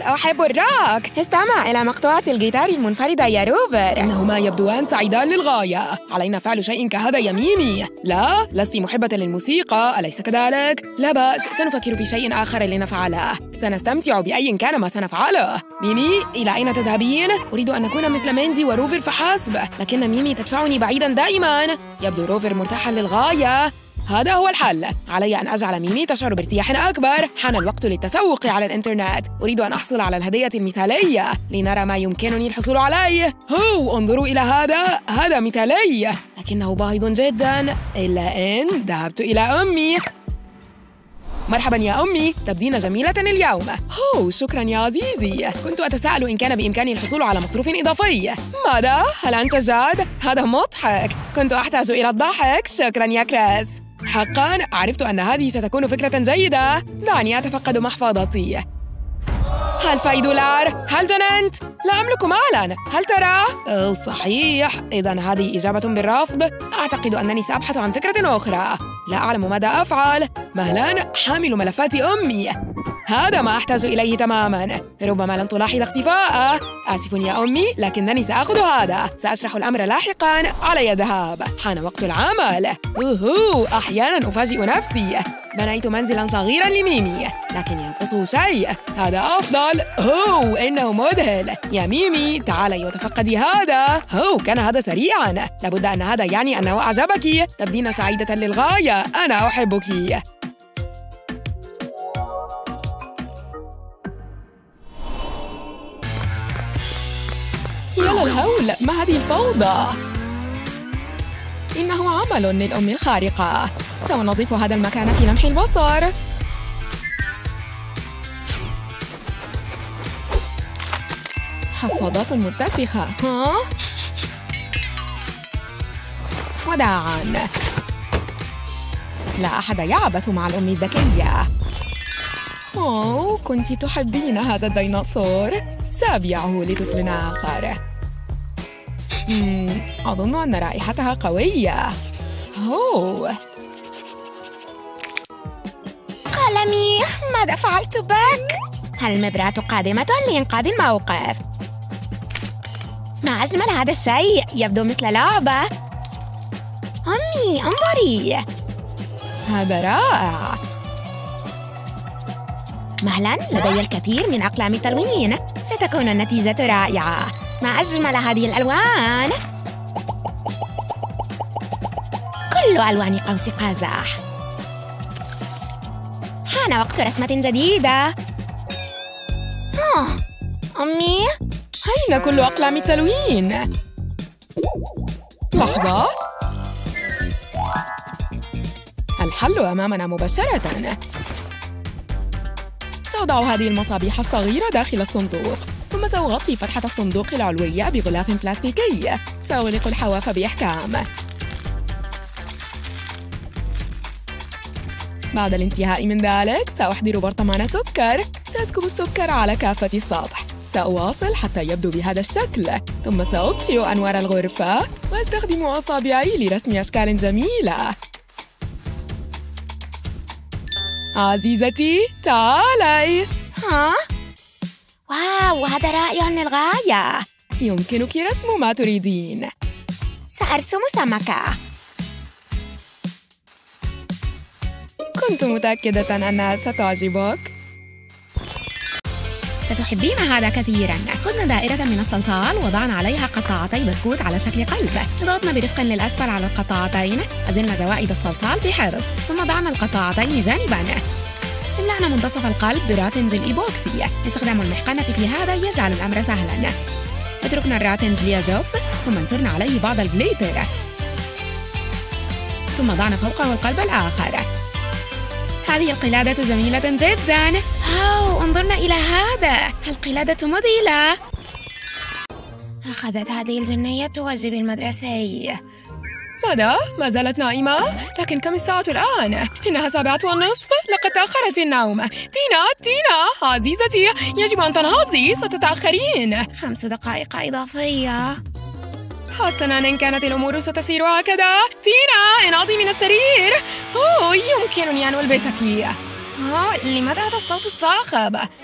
أحب الروك. استمع إلى مقطوعة الجيتار المنفردة يا روفر. إنهما يبدوان سعيدان للغاية. علينا فعل شيء كهذا يا ميمي. لا، لست محبة للموسيقى، أليس كذلك؟ لا بأس، سنفكر في شيء آخر لنفعله. سنستمتع بأي كان ما سنفعله. ميمي، إلى أين تذهبين؟ أريد أن نكون مثل ميندي وروفر فحسب، لكن ميمي تدفعني بعيداً دائماً. يبدو روفر مرتاحاً للغاية. هذا هو الحل. علي أن أجعل ميمي تشعر بارتياح أكبر. حان الوقت للتسوق على الإنترنت. أريد أن أحصل على الهدية المثالية لنرى ما يمكنني الحصول عليه. هو انظروا إلى هذا، هذا مثالي، لكنه باهظ جداً، إلا إن ذهبت إلى أمي. مرحباً يا أمي، تبدين جميلة اليوم. هو شكراً يا عزيزي. كنت أتساءل إن كان بإمكاني الحصول على مصروف إضافي. ماذا؟ هل أنت جاد؟ هذا مضحك. كنت أحتاج إلى الضحك. شكراً يا كريس. حقاً عرفت أن هذه ستكون فكرة جيدة. دعني أتفقد محفظتي. ألفي دولار. هل جننت؟ لا أملك مالاً. هل ترى؟ أوه صحيح. إذن هذه إجابة بالرفض. أعتقد أنني سأبحث عن فكرة أخرى. لا أعلم ماذا أفعل. مهلاً، حامل ملفات أمي. هذا ما أحتاج إليه تماماً. ربما لن تلاحظ اختفاءه. آسف يا أمي، لكنني سأخذ هذا. سأشرح الأمر لاحقاً. علي الذهاب. حان وقت العمل. أوهو، أحياناً أفاجئ نفسي. بنيت منزلاً صغيراً لميمي، لكن ينقصه شيء. هذا أفضل. أوه، إنه مذهل. يا ميمي، تعالي وتفقدي هذا. أوه، كان هذا سريعاً. لابد أن هذا يعني أنه أعجبك. تبدين سعيدة للغاية. أنا أحبك. يا للهول، ما هذه الفوضى؟ إنه عمل للأم الخارقة. سنضيف هذا المكان في لمح البصر. حفاضات متسخة. ها؟ وداعاً. لا أحد يعبث مع الأم الذكية. أوه، كنت تحبين هذا الديناصور. سأبيعه لطفل آخر. مم، أظن أن رائحتها قوية. أوه. قلمي، ماذا فعلت بك؟ المبرة قادمة لإنقاذ الموقف. ما أجمل هذا الشيء، يبدو مثل لعبة. أمي، انظري. هذا رائع. مهلاً، لدي الكثير من أقلام التلوين. ستكون النتيجة رائعة. ما أجمل هذه الألوان. كل ألوان قوس قزح. حان وقت رسمة جديدة. آه، أمي، أين كل أقلام التلوين؟ لحظة. الحل أمامنا مباشرة. سأضع هذه المصابيح الصغيرة داخل الصندوق، ثم سأغطي فتحة الصندوق العلوية بغلاف بلاستيكي. سأغلق الحواف بإحكام. بعد الانتهاء من ذلك سأحضر برطمان سكر. سأسكب السكر على كافة السطح. سأواصل حتى يبدو بهذا الشكل، ثم سأطفئ أنوار الغرفة وأستخدم أصابعي لرسم أشكال جميلة. عزيزتي، تعالي. ها؟ واو، هذا رائع للغاية. يمكنك رسم ما تريدين. سأرسم سمكة. كنت متأكدة أنها ستعجبك. ستحبين هذا كثيراً. خذنا دائرة من الصلصال وضعنا عليها قطعتي بسكوت على شكل قلب. اضغطنا برفق للأسفل على القطعتين. أزلنا زوائد الصلصال بحرص، ثم ضعنا القطعتين جانباً. املأنا منتصف القلب براتنج الإيبوكسي. استخدام المحقنة في هذا يجعل الأمر سهلاً. اتركنا الراتنج ليجف، ثم انثرنا عليه بعض الجليتر، ثم ضعنا فوقه القلب الآخر. هذه القلادة جميلة جداً. أوه، انظرنا إلى هذا. القلادة مذهلة. أخذت هذه الجنية واجبي المدرسي. ماذا؟ ما زالت نائمة؟ لكن كم الساعة الآن؟ إنها سابعة والنصف. لقد تأخرت في النوم. تينا، تينا، عزيزتي، يجب أن تنهضي، ستتأخرين. خمس دقائق إضافية. حسناً، إن كانت الأمور ستسير هكذا. تينا، انهضي من السرير. أوه، يمكنني أن ألبسك. أوه، لماذا هذا الصوت الصاخب؟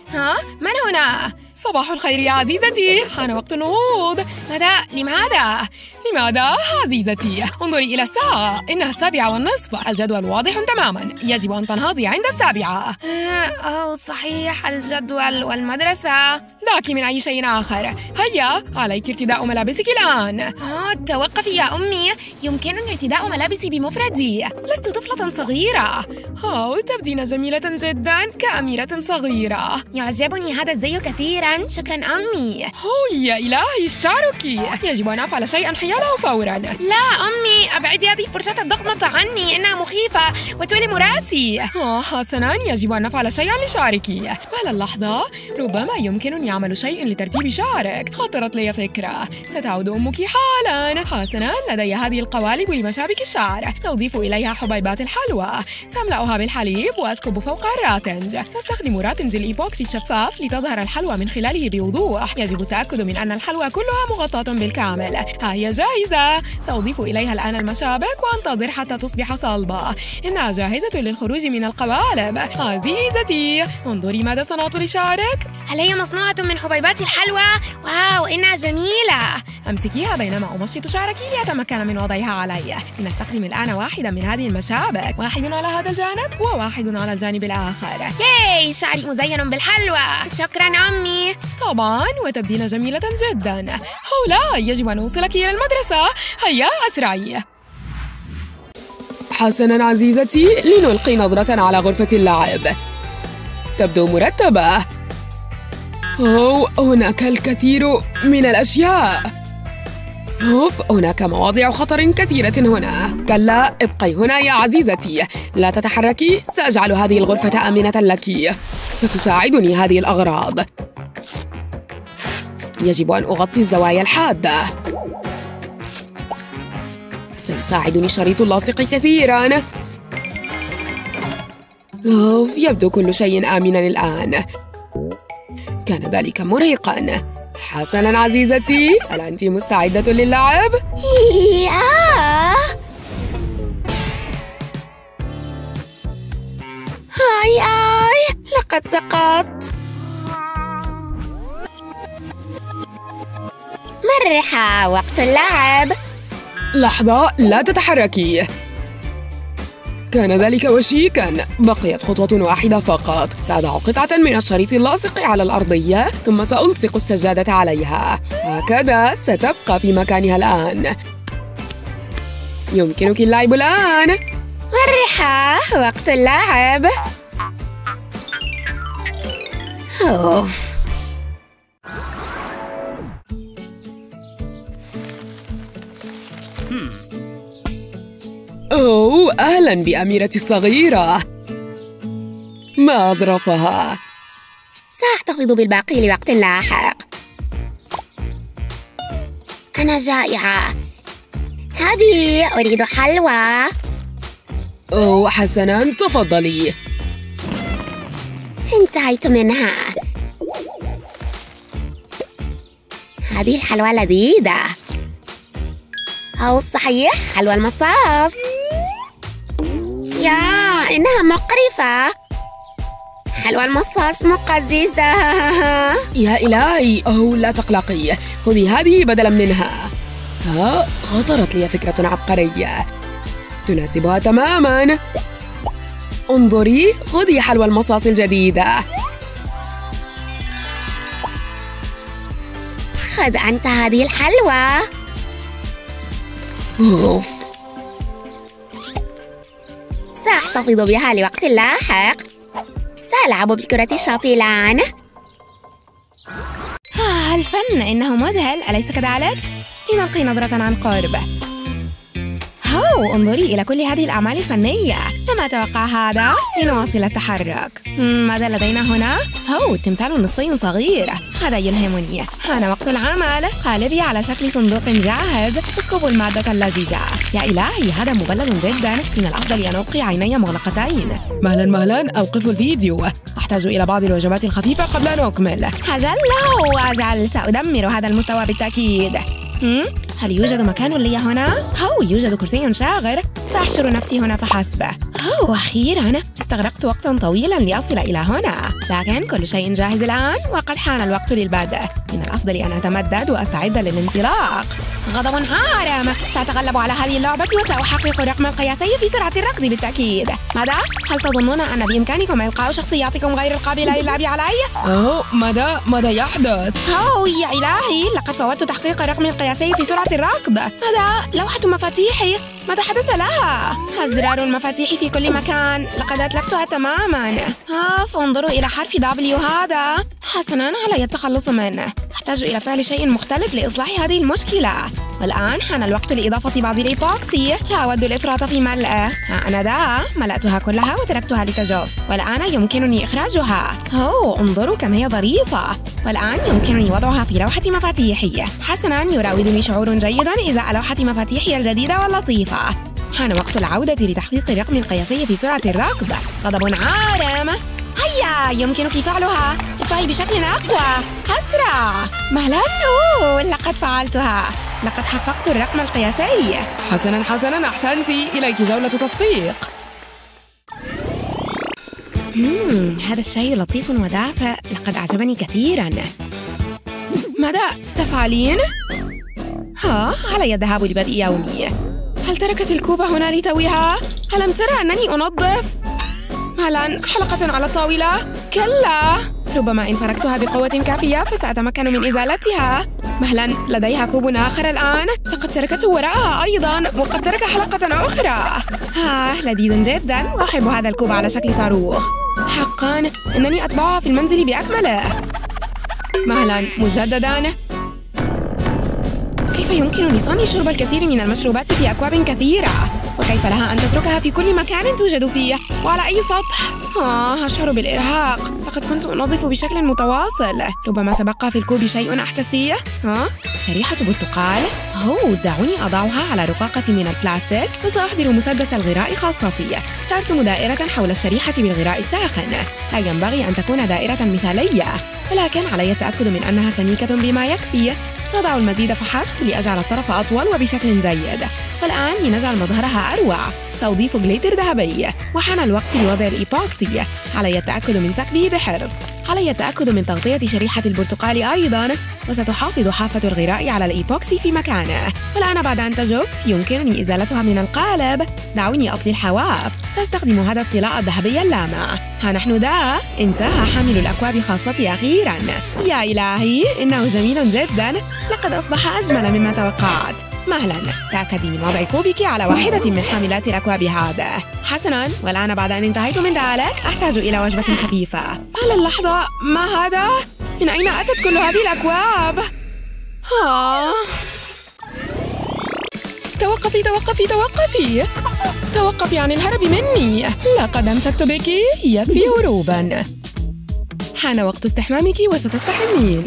ها؟ من هنا؟ صباح الخير يا عزيزتي، حان وقت النهوض. ماذا؟ لماذا؟ لماذا عزيزتي؟ انظري إلى الساعة، إنها السابعة والنصف. الجدول واضح تماما، يجب أن تنهضي عند السابعة. أوه صحيح، الجدول والمدرسة. دعك من أي شيء آخر. هيا عليك ارتداء ملابسك الآن. آه توقفي يا أمي، يمكنني ارتداء ملابسي بمفردي، لست طفلة صغيرة. أوه تبدين جميلة جدا كأميرة صغيرة. يعجبني هذا الزي كثيرا، شكرا أمي. أوه يا إلهي شعرك، يجب أن أفعل شيئا حياله فورا. لا أمي، أبعدي هذه الفرشاة الضخمة عني، إنها مخيفة وتؤلم رأسي. آه حسنا، يجب أن نفعل شيئا لشعرك. بل اللحظة، ربما يمكنني عمل شيء لترتيب شعرك. خطرت لي فكرة، ستعود أمك حالا. حسنا، لدي هذه القوالب لمشابك الشعر، سأضيف إليها حبيبات الحلوى، سأملأها بالحليب وأسكب فوقها الراتنج. سأستخدم راتنج الإيبوكسي الشفاف لتظهر الحلوى من خلاله بوضوح. يجب التأكد من أن الحلوى كلها مغطاة بالكامل. ها هي جاهزة، سأضيف إليها الآن المشابك وأنتظر حتى تصبح صلبة. إنها جاهزة للخروج من القوالب. عزيزتي، انظري ماذا صنعت لشعرك. هل هي مصنوعة من حبيبات الحلوى؟ واو إنها جميلة. أمسكيها بينما أمشط شعرك ليتمكن من وضعها علي. لنستخدم الآن واحدا من هذه المشابك، واحد على هذا الجانب وواحد على الجانب الآخر. ياي، شعري مزين بالحلوى. شكرا أمي. طبعا، وتبدين جميلة جدا. هولا، يجب أن أوصلك إلى المدرسة. هيا أسرعي. حسنا عزيزتي، لنلقي نظرة على غرفة اللعب. تبدو مرتبة. أوه، هناك الكثير من الأشياء. أوف، هناك مواضع خطر كثيرة هنا. كلا، ابقي هنا يا عزيزتي، لا تتحركي. سأجعل هذه الغرفة آمنة لك. ستساعدني هذه الأغراض. يجب أن أغطي الزوايا الحادة. سيساعدني الشريط اللاصق كثيراً. أوف، يبدو كل شيء آمناً الآن. كان ذلك مرهقاً. حسناً عزيزتي، هل أنت مستعدة للعب؟ هاي آي، لقد سقطت. مرحبا، وقت اللعب. لحظة، لا تتحركي. كان ذلك وشيكاً. بقيت خطوة واحدة فقط. سأضع قطعة من الشريط اللاصق على الأرضية، ثم سألصق السجادة عليها. هكذا ستبقى في مكانها الآن. يمكنك اللعب الآن. مرحبا، وقت اللعب. أوف. أوه، أهلاً بأميرتي الصغيرة. ما أظرفها. سأحتفظ بالباقي لوقت لاحق. أنا جائعة. أبي، أريد حلوى. أوه حسناً، تفضلي. انتهيت منها. هذه الحلوى لذيذة. أو صحيح، حلوى المصاص. يا إنها مقرفة. حلوى المصاص مقززة. يا إلهي، أوه لا تقلقي، خذي هذه بدلاً منها. ها، خطرت لي فكرة عبقرية تناسبها تماماً. انظري، خذي حلوى المصاص الجديدة. خذ أنت هذه الحلوى. أوف. سأحتفظ بها لوقت لاحق. سألعب بكرة الشاطئ الآن. آه الفن إنه مذهل، أليس كذلك؟ لنلقي نظرة عن قرب. هاو، انظري إلى كل هذه الأعمال الفنية. لم أتوقع هذا. لنواصل التحرك. ماذا لدينا هنا؟ هاو، تمثال نصفي صغير. هذا يلهمني. حان وقت العمل. قالبي على شكل صندوق جاهز. اسكب المادة اللزجة. يا إلهي، هذا مبلل جدا. من الأفضل أن أبقي عيني مغلقتين. مهلا مهلا، أوقف الفيديو. أحتاج إلى بعض الوجبات الخفيفة قبل أن أكمل. أجل وأجل، سأدمر هذا المستوى بالتأكيد. هل يوجد مكان لي هنا؟ هو يوجد كرسي شاغر. سأحشر نفسي هنا فحسب. أوه أخيراً، استغرقت وقتاً طويلاً لأصل إلى هنا، لكن كل شيء جاهز الآن وقد حان الوقت للبدء. من الأفضل أن أتمدد وأستعد للانطلاق. غضب عارم، سأتغلب على هذه اللعبة وسأحقق الرقم القياسي في سرعة الركض بالتأكيد. ماذا؟ هل تظنون أن بإمكانكم إلقاء شخصياتكم غير القابلة للعب علي؟ أوه ماذا؟ ماذا يحدث؟ أوه يا إلهي، لقد فوتت تحقيق الرقم القياسي في سرعة الركض. ماذا؟ لوحة مفاتيحي، ماذا حدث لها؟ أزرار المفاتيح في كل مكان، لقد أتلفتها تماماً. آه فانظروا إلى حرف دبليو هذا. حسناً، علي التخلص منه. أحتاج إلى فعل شيء مختلف لإصلاح هذه المشكلة. والآن حان الوقت لإضافة بعض الإيبوكسي. لا أود الإفراط في ملئه. ها أنا ذا ملأتها كلها وتركتها لتجف، والآن يمكنني إخراجها. أوه انظروا كم هي ظريفة. والآن يمكنني وضعها في لوحة مفاتيحي. حسناً، يراودني شعور جيد إزاء لوحة مفاتيحي الجديدة واللطيفة. حان وقت العودة لتحقيق الرقم القياسي في سرعة الركض. غضب عارم. هيا، يمكنك فعلها. ارفعي بشكل أقوى. أسرع. مهلاً. أوه لقد فعلتها. لقد حققت الرقم القياسي. حسناً حسناً، أحسنتِ. إليك جولة تصفيق. مم، هذا الشاي لطيف ودافئ، لقد أعجبني كثيراً. ماذا تفعلين؟ ها، علي الذهاب لبدء يومي. هل تركت الكوب هنا لتويها؟ ألم ترى أنني أنظف؟ مهلاً، حلقة على الطاولة؟ كلا، ربما إن فركتها بقوة كافية فسأتمكن من إزالتها. مهلاً، لديها كوب آخر الآن. لقد تركته وراءها أيضاً، وقد ترك حلقة أخرى. ها، لذيذ جداً، وأحب هذا الكوب على شكل صاروخ. حقاً، إنني أتبعها في المنزل بأكمله. مهلاً، مجدداً. كيف يمكنني صنع شرب الكثير من المشروبات في أكواب كثيرة؟ وكيف لها أن تتركها في كل مكان توجد فيه وعلى أي سطح؟ آه أشعر بالإرهاق. لقد كنت أنظف بشكل متواصل. ربما تبقى في الكوب شيء أحتسيه. ها؟ شريحة برتقال؟ أوه دعوني أضعها على رقاقة من البلاستيك وسأحضر مسدس الغراء خاصتي. سأرسم دائرة حول الشريحة بالغراء الساخن. لا ينبغي أن تكون دائرة مثالية، ولكن علي التأكد من أنها سميكة بما يكفي. سأضع المزيد فحسب لأجعل الطرف أطول وبشكل جيد. والآن لنجعل مظهرها أروع سأضيف جليتر ذهبي. وحان الوقت لوضع الإيبوكسي. علي التأكد من ثقبه بحرص. علي التأكد من تغطية شريحة البرتقال أيضاً، وستحافظ حافة الغراء على الإيبوكسي في مكانه. والآن بعد أن تجف يمكنني إزالتها من القالب. دعوني أطلي الحواف. سأستخدم هذا الطلاء الذهبي اللامع. ها نحن ذا، انتهى حامل الأكواب خاصتي أخيراً. يا إلهي، إنه جميل جداً. لقد أصبح أجمل مما توقعت. مهلاً، تأكدي من وضع كوبك على واحدة من حاملات الأكواب هذا. حسناً، والآن بعد أن انتهيت من ذلك أحتاج إلى وجبة خفيفة. على اللحظة، ما هذا؟ من أين أتت كل هذه الأكواب؟ ها؟ توقفي توقفي توقفي توقفي عن الهرب مني. لقد أمسكت بك، يكفي هروباً. حان وقت استحمامك وستستحمين.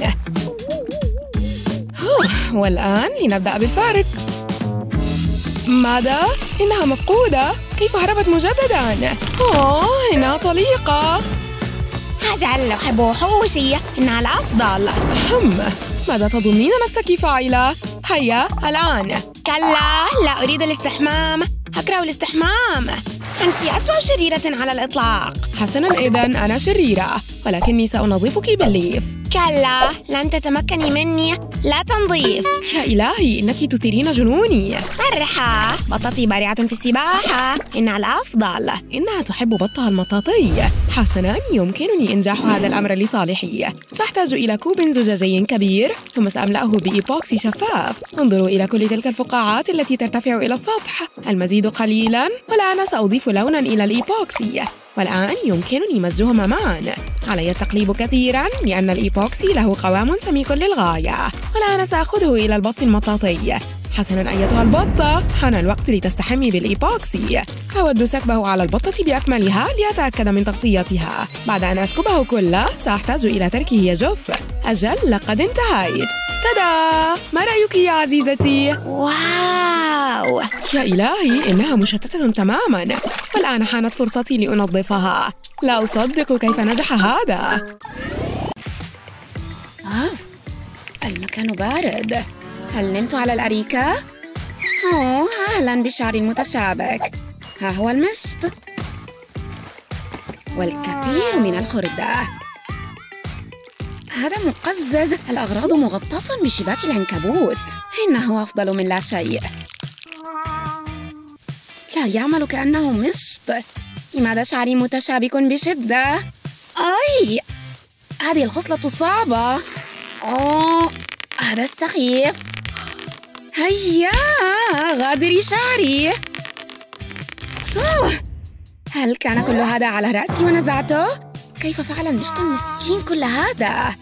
والآن لنبدأ بالفرق. ماذا؟ إنها مفقودة. كيف هربت مجدداً؟ أوه إنها طليقة. أجل، أحب وحوشي، إنها الأفضل. أهم، ماذا تظنين نفسك فاعلة؟ هيا الآن. كلا، لا أريد الاستحمام. أكره الاستحمام. أنت أسوأ شريرة على الإطلاق. حسناً، إذن أنا شريرة، ولكني سأنظفك بالليف. كلا، لن تتمكني مني. لا تنظيف. يا إلهي، إنك تثيرين جنوني. مرحة، بطتي بارعة في السباحة، إنها الأفضل. إنها تحب بطها المطاطي. حسناً، يمكنني إنجاح هذا الأمر لصالحي. سأحتاج إلى كوب زجاجي كبير، ثم سأملأه بإيبوكسي شفاف. انظروا إلى كل تلك الفقاعات التي ترتفع إلى السطح. المزيد قليلاً، والآن سأضيف لوناً إلى الإيبوكسي. والآن يمكنني مزجهما معاً. علي التقليب كثيراً لأن الإيبوكسي له قوام سميك للغاية. والآن سأخذه إلى البط المطاطي. حسناً أيتها البطة، حان الوقت لتستحمي بالإيبوكسي. أود سكبه على البطة بأكملها لأتأكد من تغطيتها. بعد أن أسكبه كله سأحتاج إلى تركه يجف. أجل، لقد انتهيت. تدا! ما رأيك يا عزيزتي؟ واو! يا إلهي، إنها مشتتة تماماً. والآن حانت فرصتي لأنظفها. لا أصدق كيف نجح هذا. آه، المكان بارد. هل نمت على الأريكة؟ أوه، أهلاً بالشعر المتشابك. ها هو المشط. والكثير من الخردة. هذا مقزز. الأغراض مغطاة بشباك العنكبوت. إنه أفضل من لا شيء. لا يعمل كأنه مشط. لماذا شعري متشابك بشدة؟ أي، هذه الخصلة صعبة. أوه، هذا السخيف. هيا غادري شعري. أوه. هل كان كل هذا على رأسي ونزعته؟ كيف فعل مشط مسكين كل هذا؟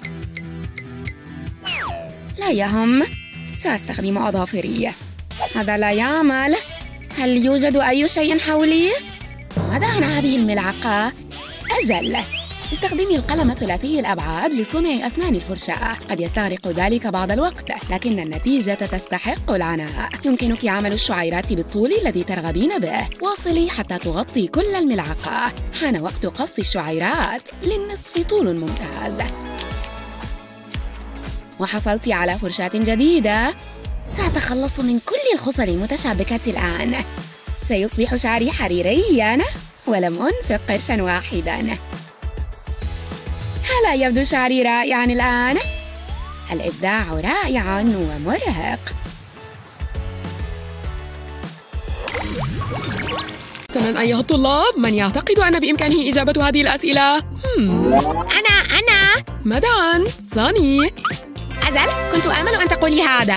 لا يهم، سأستخدم أظافري. هذا لا يعمل. هل يوجد أي شيء حولي؟ ماذا عن هذه الملعقة؟ أجل، استخدمي القلم ثلاثي الأبعاد لصنع أسنان الفرشاة. قد يستغرق ذلك بعض الوقت، لكن النتيجة تستحق العناء. يمكنك عمل الشعيرات بالطول الذي ترغبين به. واصلي حتى تغطي كل الملعقة. حان وقت قص الشعيرات للنصف طول ممتاز. وحصلت على فرشاة جديدة. سأتخلص من كل الخصل المتشابكة الآن. سيصبح شعري حريرياً ولم أنفق قرشاً واحداً. هلا يبدو شعري رائعاً الآن؟ الإبداع رائع ومرهق. حسناً أيها الطلاب، من يعتقد أن بإمكانه إجابة هذه الأسئلة؟ هم. أنا أنا ماذا عن ساني؟ أجل، كنت آمل أن تقولي هذا.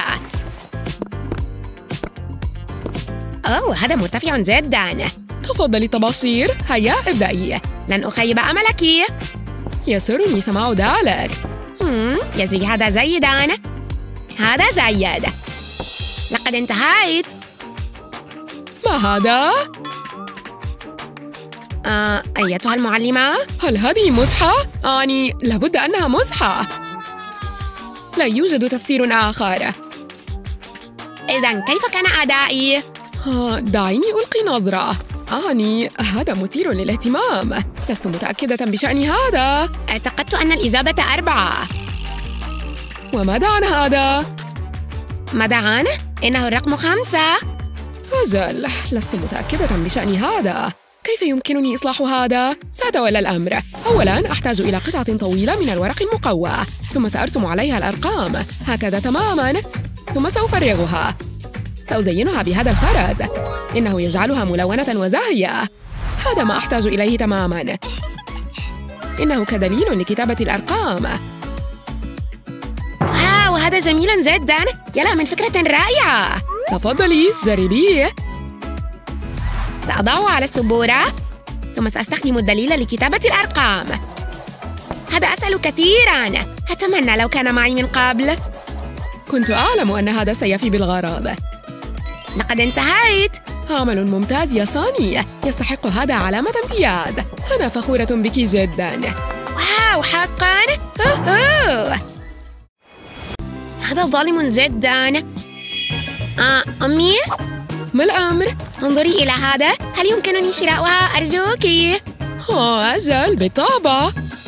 أوه، هذا مرتفع جداً. تفضلي طباشير، هيا ابدأي. لن أخيب أملك. يسرني سماع ذلك. هم، يجري هذا جيداً. هذا جيد. لقد انتهيت. ما هذا؟ آه، أيتها المعلمة؟ هل هذه مزحة؟ أعني لابد أنها مزحة. لا يوجد تفسير آخر. إذن كيف كان أدائي؟ ها، دعيني ألقي نظرة. أعني هذا مثير للاهتمام. لست متأكدة بشأن هذا. اعتقدت أن الإجابة أربعة. وماذا عن هذا؟ ماذا عنه؟ إنه الرقم خمسة. أجل، لست متأكدة بشأن هذا. كيف يمكنني إصلاح هذا؟ سأتولى الأمر. أولاً أحتاج إلى قطعة طويلة من الورق المقوى، ثم سأرسم عليها الأرقام هكذا تماماً، ثم سأفرغها. سأزينها بهذا الخرز، إنه يجعلها ملونة وزاهية. هذا ما أحتاج إليه تماماً. إنه كدليل لكتابة الأرقام. واو، هذا جميل جداً. يلا، من فكرة رائعة. تفضلي جربيه. سأضعه على السبورة، ثم سأستخدم الدليل لكتابة الأرقام. هذا أسهل كثيراً. أتمنى لو كان معي من قبل. كنت أعلم أن هذا سيفي بالغرض. لقد انتهيت. عمل ممتاز يا ساني. يستحق هذا علامة امتياز. أنا فخورة بك جداً. واو، حقاً؟ أوه. هذا ظالم جداً. آه، أمي؟ ما الأمر؟ انظري إلى هذا. هل يمكنني شراؤها أرجوك؟ آه، أجل بالطبع.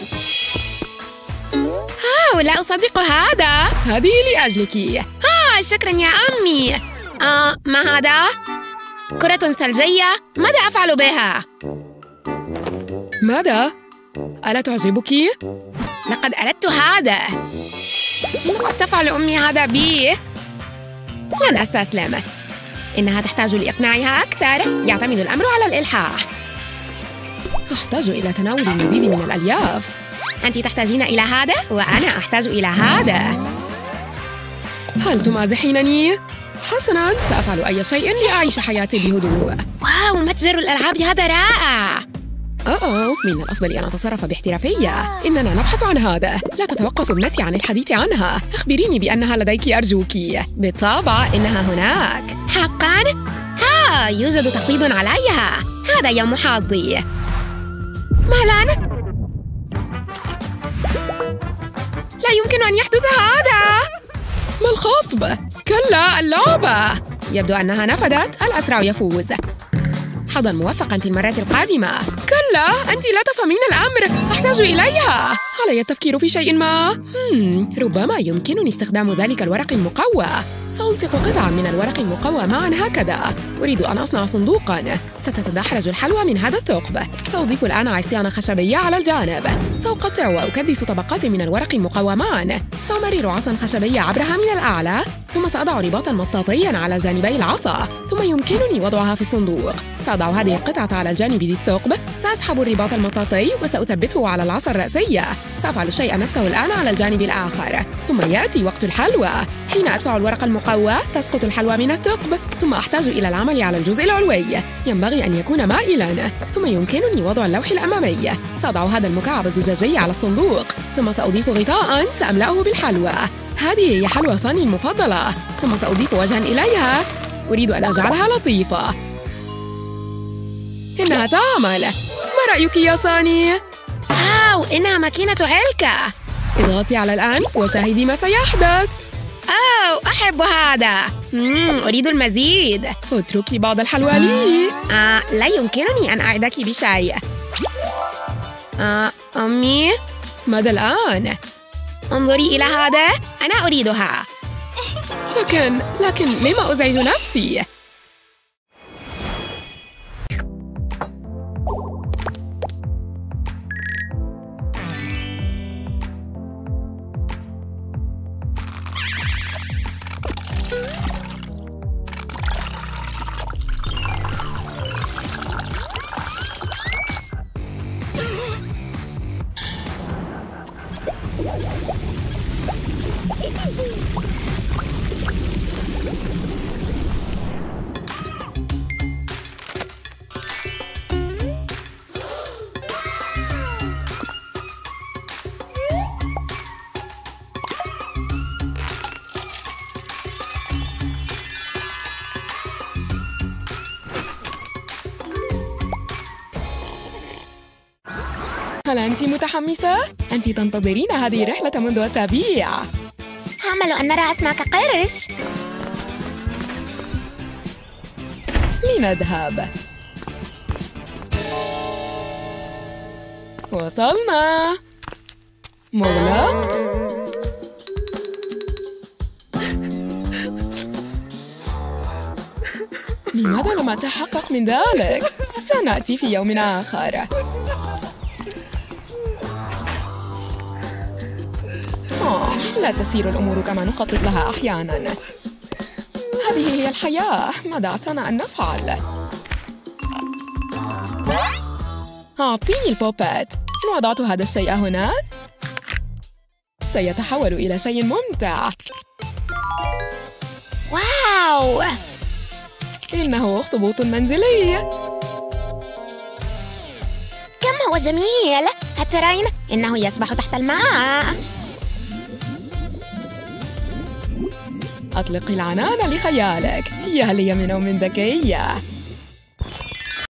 آه، لا أصدق هذا. هذه لأجلك. آه، شكراً يا أمي. آه، ما هذا؟ كرة ثلجية. ماذا أفعل بها؟ ماذا؟ ألا تعجبك؟ لقد أردت هذا. لقد تفعل أمي هذا بي. لن أستسلم. إنها تحتاج لإقناعها أكثر. يعتمد الأمر على الإلحاح. أحتاج إلى تناول المزيد من الألياف. أنت تحتاجين إلى هذا وأنا أحتاج إلى هذا. هل تمازحينني؟ حسناً، سأفعل أي شيء لأعيش حياتي بهدوء. واو، متجر الألعاب هذا رائع. أوه، من الأفضل أن أتصرف باحترافية. إننا نبحث عن هذا. لا تتوقف ابنتي عن الحديث عنها. أخبريني بأنها لديك أرجوك. بالطبع، إنها هناك. حقاً؟ ها، يوجد تخفيض عليها. هذا يوم حظي. مهلاً. لا يمكن أن يحدث هذا. ما الخطب؟ كلا، اللعبة. يبدو أنها نفذت. الأسرع يفوز. حظاً موفقاً في المرات القادمة. كلا، أنت لا تفهمين الأمر. أحتاج إليها. علي التفكير في شيء ما. هم، ربما يمكنني استخدام ذلك الورق المقوى. سألصق قطعاً من الورق المقوى معاً هكذا. أريد أن أصنع صندوقاً. ستتدحرج الحلوى من هذا الثقب. سأضيف الآن عصيان خشبية على الجانب. سأقطع وأكدس طبقات من الورق المقوى معاً. سأمرر عصاً خشبية عبرها من الأعلى، ثم سأضع رباطاً مطاطياً على جانبي العصا، ثم يمكنني وضعها في الصندوق. سأضع هذه القطعة على الجانب ذي الثقب. سأسحب الرباط المطاطي وسأثبته على العصا الرأسية. سأفعل الشيء نفسه الآن على الجانب الآخر. ثم يأتي وقت الحلوى. حين أدفع الورق المقوى تسقط الحلوى من الثقب، ثم أحتاج إلى العمل على الجزء العلوي. ينبغي أن يكون مائلاً، ثم يمكنني وضع اللوح الأمامي. سأضع هذا المكعب الزجاجي على الصندوق، ثم سأضيف غطاءً سأملأه بالحلوى. هذه هي حلوى صاني المفضلة. ثم سأضيف وجهاً إليها. أريد أن أجعلها لطيفة. إنها تعمل. ما رأيك يا صاني؟ واو، إنها ماكينة إلكا. اضغطي على الأنف وشاهدي ما سيحدث. أوه، أحب هذا. مم، أريد المزيد. اتركي بعض الحلوى لي. آه، لا يمكنني أن أعدك بشيء. آه، أمي، ماذا الآن؟ انظري إلى هذا، أنا أريدها. لكن لكن لما أزعج نفسي؟ هل أنت متحمسة؟ أنت تنتظرين هذه الرحلة منذ أسابيع. أمل أن نرى أسماك قرش. لنذهب. وصلنا. مغلق. لماذا لم أتحقق من ذلك؟ سنأتي في يوم آخر. آه، لا تسير الأمور كما نخطط لها أحياناً. هذه هي الحياة. ماذا عسانا أن نفعل؟ أعطيني البوبات. إن وضعت هذا الشيء هنا سيتحول إلى شيء ممتع. واو، إنه أخطبوط منزلي. كم هو جميل. أترين؟ إنه يسبح تحت الماء. أطلقي العنان لخيالك. يا لي من أم ذكية.